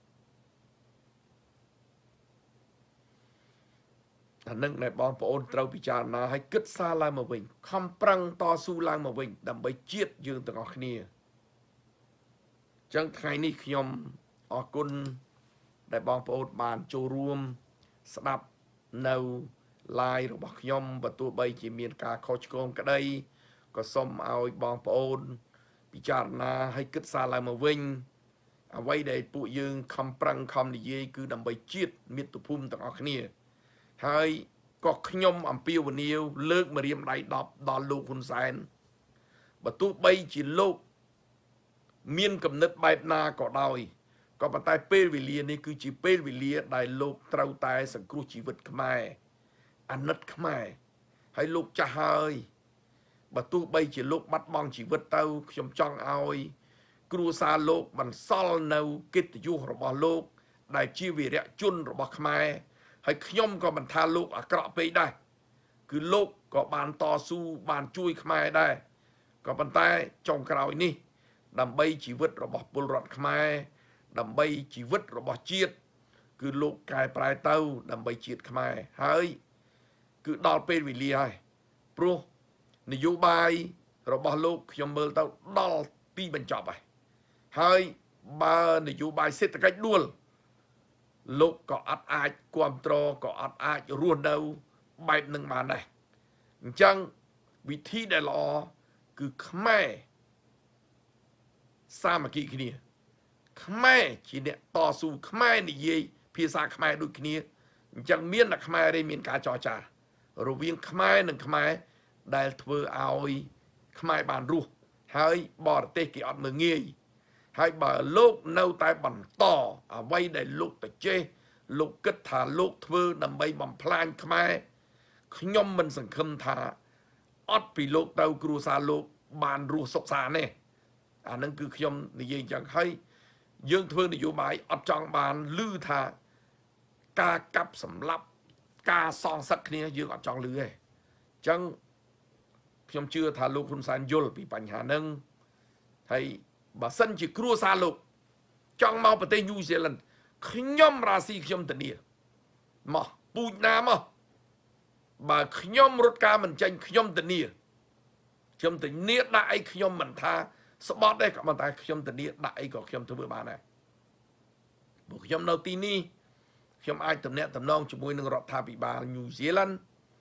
អានឹងដែលបងប្អូនត្រូវពិចារណាឲ្យគិតសារឡើងមកវិញខំប្រឹងតស៊ូឡើងមកវិញដើម្បីជាតិយើងទាំងអស់គ្នាអញ្ចឹងថ្ងៃនេះខ្ញុំអរគុណដែលបងប្អូនបានចូលរួមស្ដាប់នៅ live របស់ខ្ញុំបើទោះបីជាមានការខុសឆ្គងក្តីក៏សូមឲ្យបងប្អូនពិចារណាឲ្យគិតសារឡើងមកវិញអ្វីដែលពួកយើងខំប្រឹងខំនិយាយគឺដើម្បីជាតិមាតុភូមិទាំងអស់គ្នាហើយក៏ខ្ញុំអំពាវនាវលើកម្រាមដៃដប់ដល់លោកហ៊ុនសែនបើទោះបីជាលោកមានគំនិតបែបណាក៏ដោយក៏ប៉ុន្តែពេលវេលានេះគឺជាពេលវេលាដែលលោកត្រូវតែសង្គ្រោះជីវិតខ្មែរអាណិតខ្មែរហើយលោកចាស់ហើយបើទោះបីជាលោកបាត់បង់ជីវិតទៅខ្ញុំចង់ឲ្យគ្រួសារលោកបន្សល់នៅកិត្តិយសរបស់លោកដែលជាវីរៈជនរបស់ខ្មែរហើយខ្ញុំក៏មិនថាលោកអាក្រក់ពេកដែរគឺលោកក៏បានតស៊ូបានជួយខ្មែរដែរក៏ប៉ុន្តែចុងក្រោយនេះដើម្បីជីវិតរបស់ពលរដ្ឋខ្មែរដើម្បីជីវិតរបស់ជាតិគឺលោកកែប្រែទៅដើម្បីជាតិខ្មែរហើយគឺដល់ពេលវេលាហើយព្រោះនយោបាយរបស់លោកខ្ញុំមើលទៅដល់ទីបញ្ចប់ហើយហើយបើនយោបាយសេដ្ឋកិច្ចដួលលោកក៏អត់អាចគ្រប់គ្រងក៏អត់អាចរស់នៅបែបនឹងបានដែរអញ្ចឹងវិធីដែលល្អគឺខ្មែរសាមគ្គីគ្នាខ្មែរជាអ្នកតស៊ូខ្មែរនិយាយភាសាខ្មែរដូចគ្នាអញ្ចឹងមានតែខ្មែរទេមានការចរចារវាងខ្មែរនិងខ្មែរដែលធ្វើឲ្យខ្មែរបានរស់ហើយបរទេសគេអត់មើងងាយហើយបើលោកនៅតែបន្តអ្វីដែលលោកទៅចេះលោកគិតថាលោកធ្វើដើម្បីបំផ្លាញខ្មែរខ្ញុំមិនសង្ឃឹមថាអត់ពីលោកទៅគ្រួសារលោកបានរស់សុខសាន្តទេអានឹងគឺខ្ញុំនិយាយអញ្ចឹងហើយយើងធ្វើនយោបាយអត់ចង់បានឮថាការកាប់សម្លាប់ការសងសឹកគ្នាយើងអត់ចង់ឮទេអញ្ចឹងខ្ញុំជឿថាលោកហ៊ុនសែនយល់ពីបញ្ហាហ្នឹងហើយបើសិនជាគ្រួសារលោកចង់មកប្រទេសញូហ្សេឡង់ខ្ញុំរាស៊ីខ្ញុំធានាមកពូជណាមកបើខ្ញុំរត់ការមិនចេញខ្ញុំធានាខ្ញុំធានាដាក់អីខ្ញុំមិនថាស្បត់ទេក៏ប៉ុន្តែខ្ញុំធានាដាក់អីក៏ខ្ញុំធ្វើបានដែរព្រោះខ្ញុំនៅទីនេះខ្ញុំអាចតំណាក់តំណងជាមួយនឹងរដ្ឋាភិបាលញូហ្សេឡង់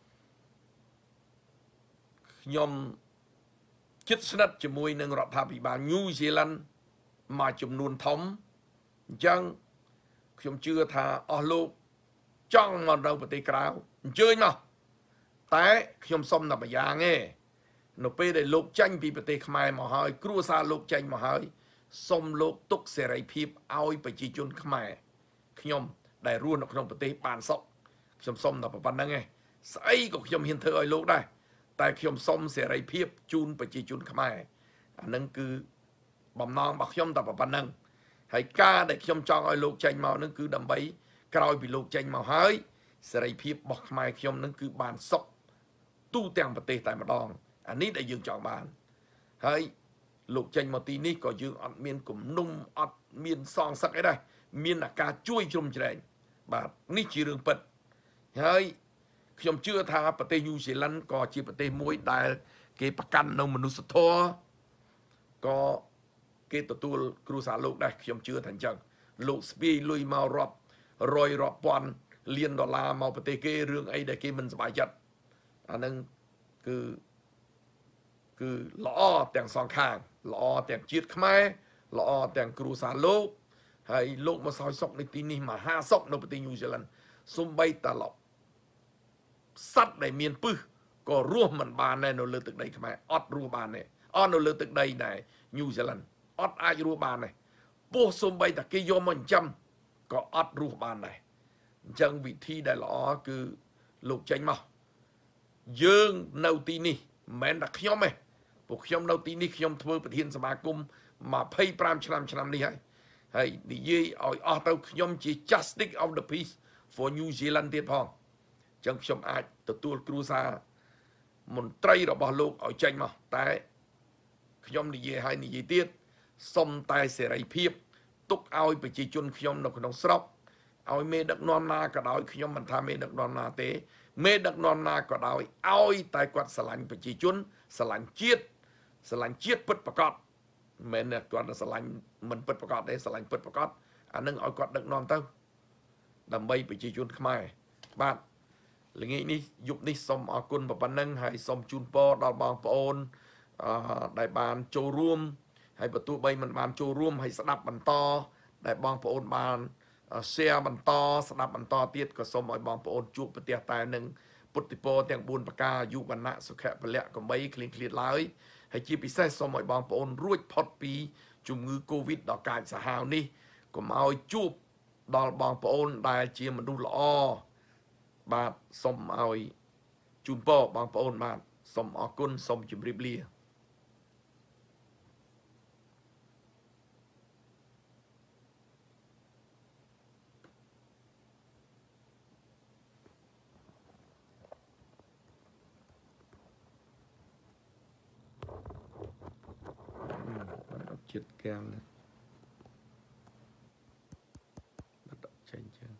ខ្ញុំជិតស្និទ្ធជាមួយនឹងរដ្ឋាភិបាលញូហ្សេឡង់មួយចំនួនធំអញ្ចឹងខ្ញុំជឿថាអស់លោកចង់មកនៅប្រទេសក្រៅអញ្ជើញមកតែខ្ញុំសុំតែម្យ៉ាងឯងនៅពេលដែលលោកចាញ់ពីប្រទេសខ្មែរមកហើយគ្រួសារលោកចាញ់មកហើយសុំលោកទុកសេរីភាពឲ្យប្រជាជនខ្មែរខ្ញុំដែលរស់នៅក្នុងប្រទេសបានសុខខ្ញុំសុំតែប៉ុណ្្នឹងឯងស្អីក៏ខ្ញុំហ៊ានធ្វើឲ្យលោកដែរតែខ្ញុំសុំសេរីភាពជូនប្រជាជនខ្មែរអានឹងគឺបំណងរបស់ខ្ញុំតែប៉ុណ្្នឹងហើយការដែលខ្ញុំចង់ឲ្យលោកចេញមកនឹងគឺដើម្បីក្រោយពីលោកចេញមកហើយសេរីភាពរបស់ខ្មែរខ្ញុំនឹងគឺបានសុខទូទាំងប្រទេសតែម្ដងអានេះដែលយើងចង់បានហើយលោកចេញមកទីនេះក៏យើងអត់មានគំនុំអត់មានសងសឹកអីដែរមានតែការជួយជ្រោមជ្រែងបាទនេះជារឿងពិតហើយខ្ញុំជឿថាប្រទេសញូហ្សេឡង់ក៏ជាប្រទេសមួយដែលគេប្រកាន់នៅមនុស្សធម៌ក៏គេទទួលគ្រួសារលោកដែរខ្ញុំជឿថាអញ្ចឹងលោកស្ពាយលុយមករាប់រយរាប់ពាន់លានដុល្លារមកប្រទេសគេរឿងអីដែលគេមិនសប្បាយចិត្តអានឹងគឺគឺល្អទាំងសងខាងល្អទាំងជាតិខ្មែរល្អទាំងគ្រួសារលោកហើយលោកមកសោយសុខនៅទីនេះមហាសុខនៅប្រទេសញូហ្សេឡង់សំបីតាឡប់សត្វដែលមានពឹសก็ร่วมมันบานในโนเลือตึกใดขมายอดรูบานเนี่ยออโนเลือตึกใดในนิวซีแลนด์อดอาจรูบานเนี่ยปูสมใบตะกี้โยมันจำก็อดรูบานได้จังวิธีได้หรอคือลูกใจมาយើងនៅទីនេះមិនមែនតែខ្ញុំទេពួកខ្ញុំនៅទីនេះខ្ញុំធ្វើប្រធានសមាគមยี่สิบห้าឆ្នាំឆ្នាំនេះហើយហើយនិយាយឲ្យអស់ទៅខ្ញុំជា Justice of the Peace for New Zealand ទៀតផងអញ្ចឹងខ្ញុំអាចទទួលគ្រួសារមន្ត្រីរបស់លោកឲ្យចេញមកតែខ្ញុំនិយាយឲ្យនិយាយទៀតសុំតែសេរីភាពទុកឲ្យប្រជាជនខ្ញុំនៅក្នុងស្រុកឲ្យមេដឹកនាំណាក៏ដោយខ្ញុំមិនថាមេដឹកនាំណាទេមេដឹកនាំណាក៏ដោយឲ្យតែគាត់ស្រឡាញ់ប្រជាជនស្រឡាញ់ជាតិស្រឡាញ់ជាតិពិតប្រាកដមិនមែនគាត់ស្រឡាញ់មិនពិតប្រាកដទេស្រឡាញ់ពិតប្រាកដអានឹងឲ្យគាត់ដឹកនាំទៅដើម្បីប្រជាជនខ្មែរបាទល្ងាចនេះយប់នេះសូមអរគុណប៉ុណ្ណឹងហើយសូមជូនពរដល់បងប្អូនអឺដែលបានចូលរួមហើយបើទោះបីមិនបានចូលរួមហើយស្ដាប់បន្តដែលបងប្អូនបានshare បន្តស្ដាប់បន្តទៀតក៏សូមឲ្យបងប្អូនជួបប្រទះតែនឹងពុទ្ធិពរទាំងបួនប្រការអាយុវណ្ណៈសុខៈពលៈកំបីគ្លៀងគ្លាតឡើយហើយជាពិសេសសូមឲ្យបងប្អូនរួចផុតពីជំងឺ Covid ដ៏កាចសាហាវនេះកុំឲ្យជួបដល់បងប្អូនដែលជាមនុស្សល្អបាទសូមឲ្យជូនពរបងប្អូនបាទសូមអរគុណសូមជម្រាបលាចិត្តកែមបាត់ចេញចឹង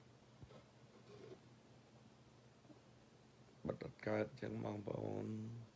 បាត់កើតចឹងបងប្អូន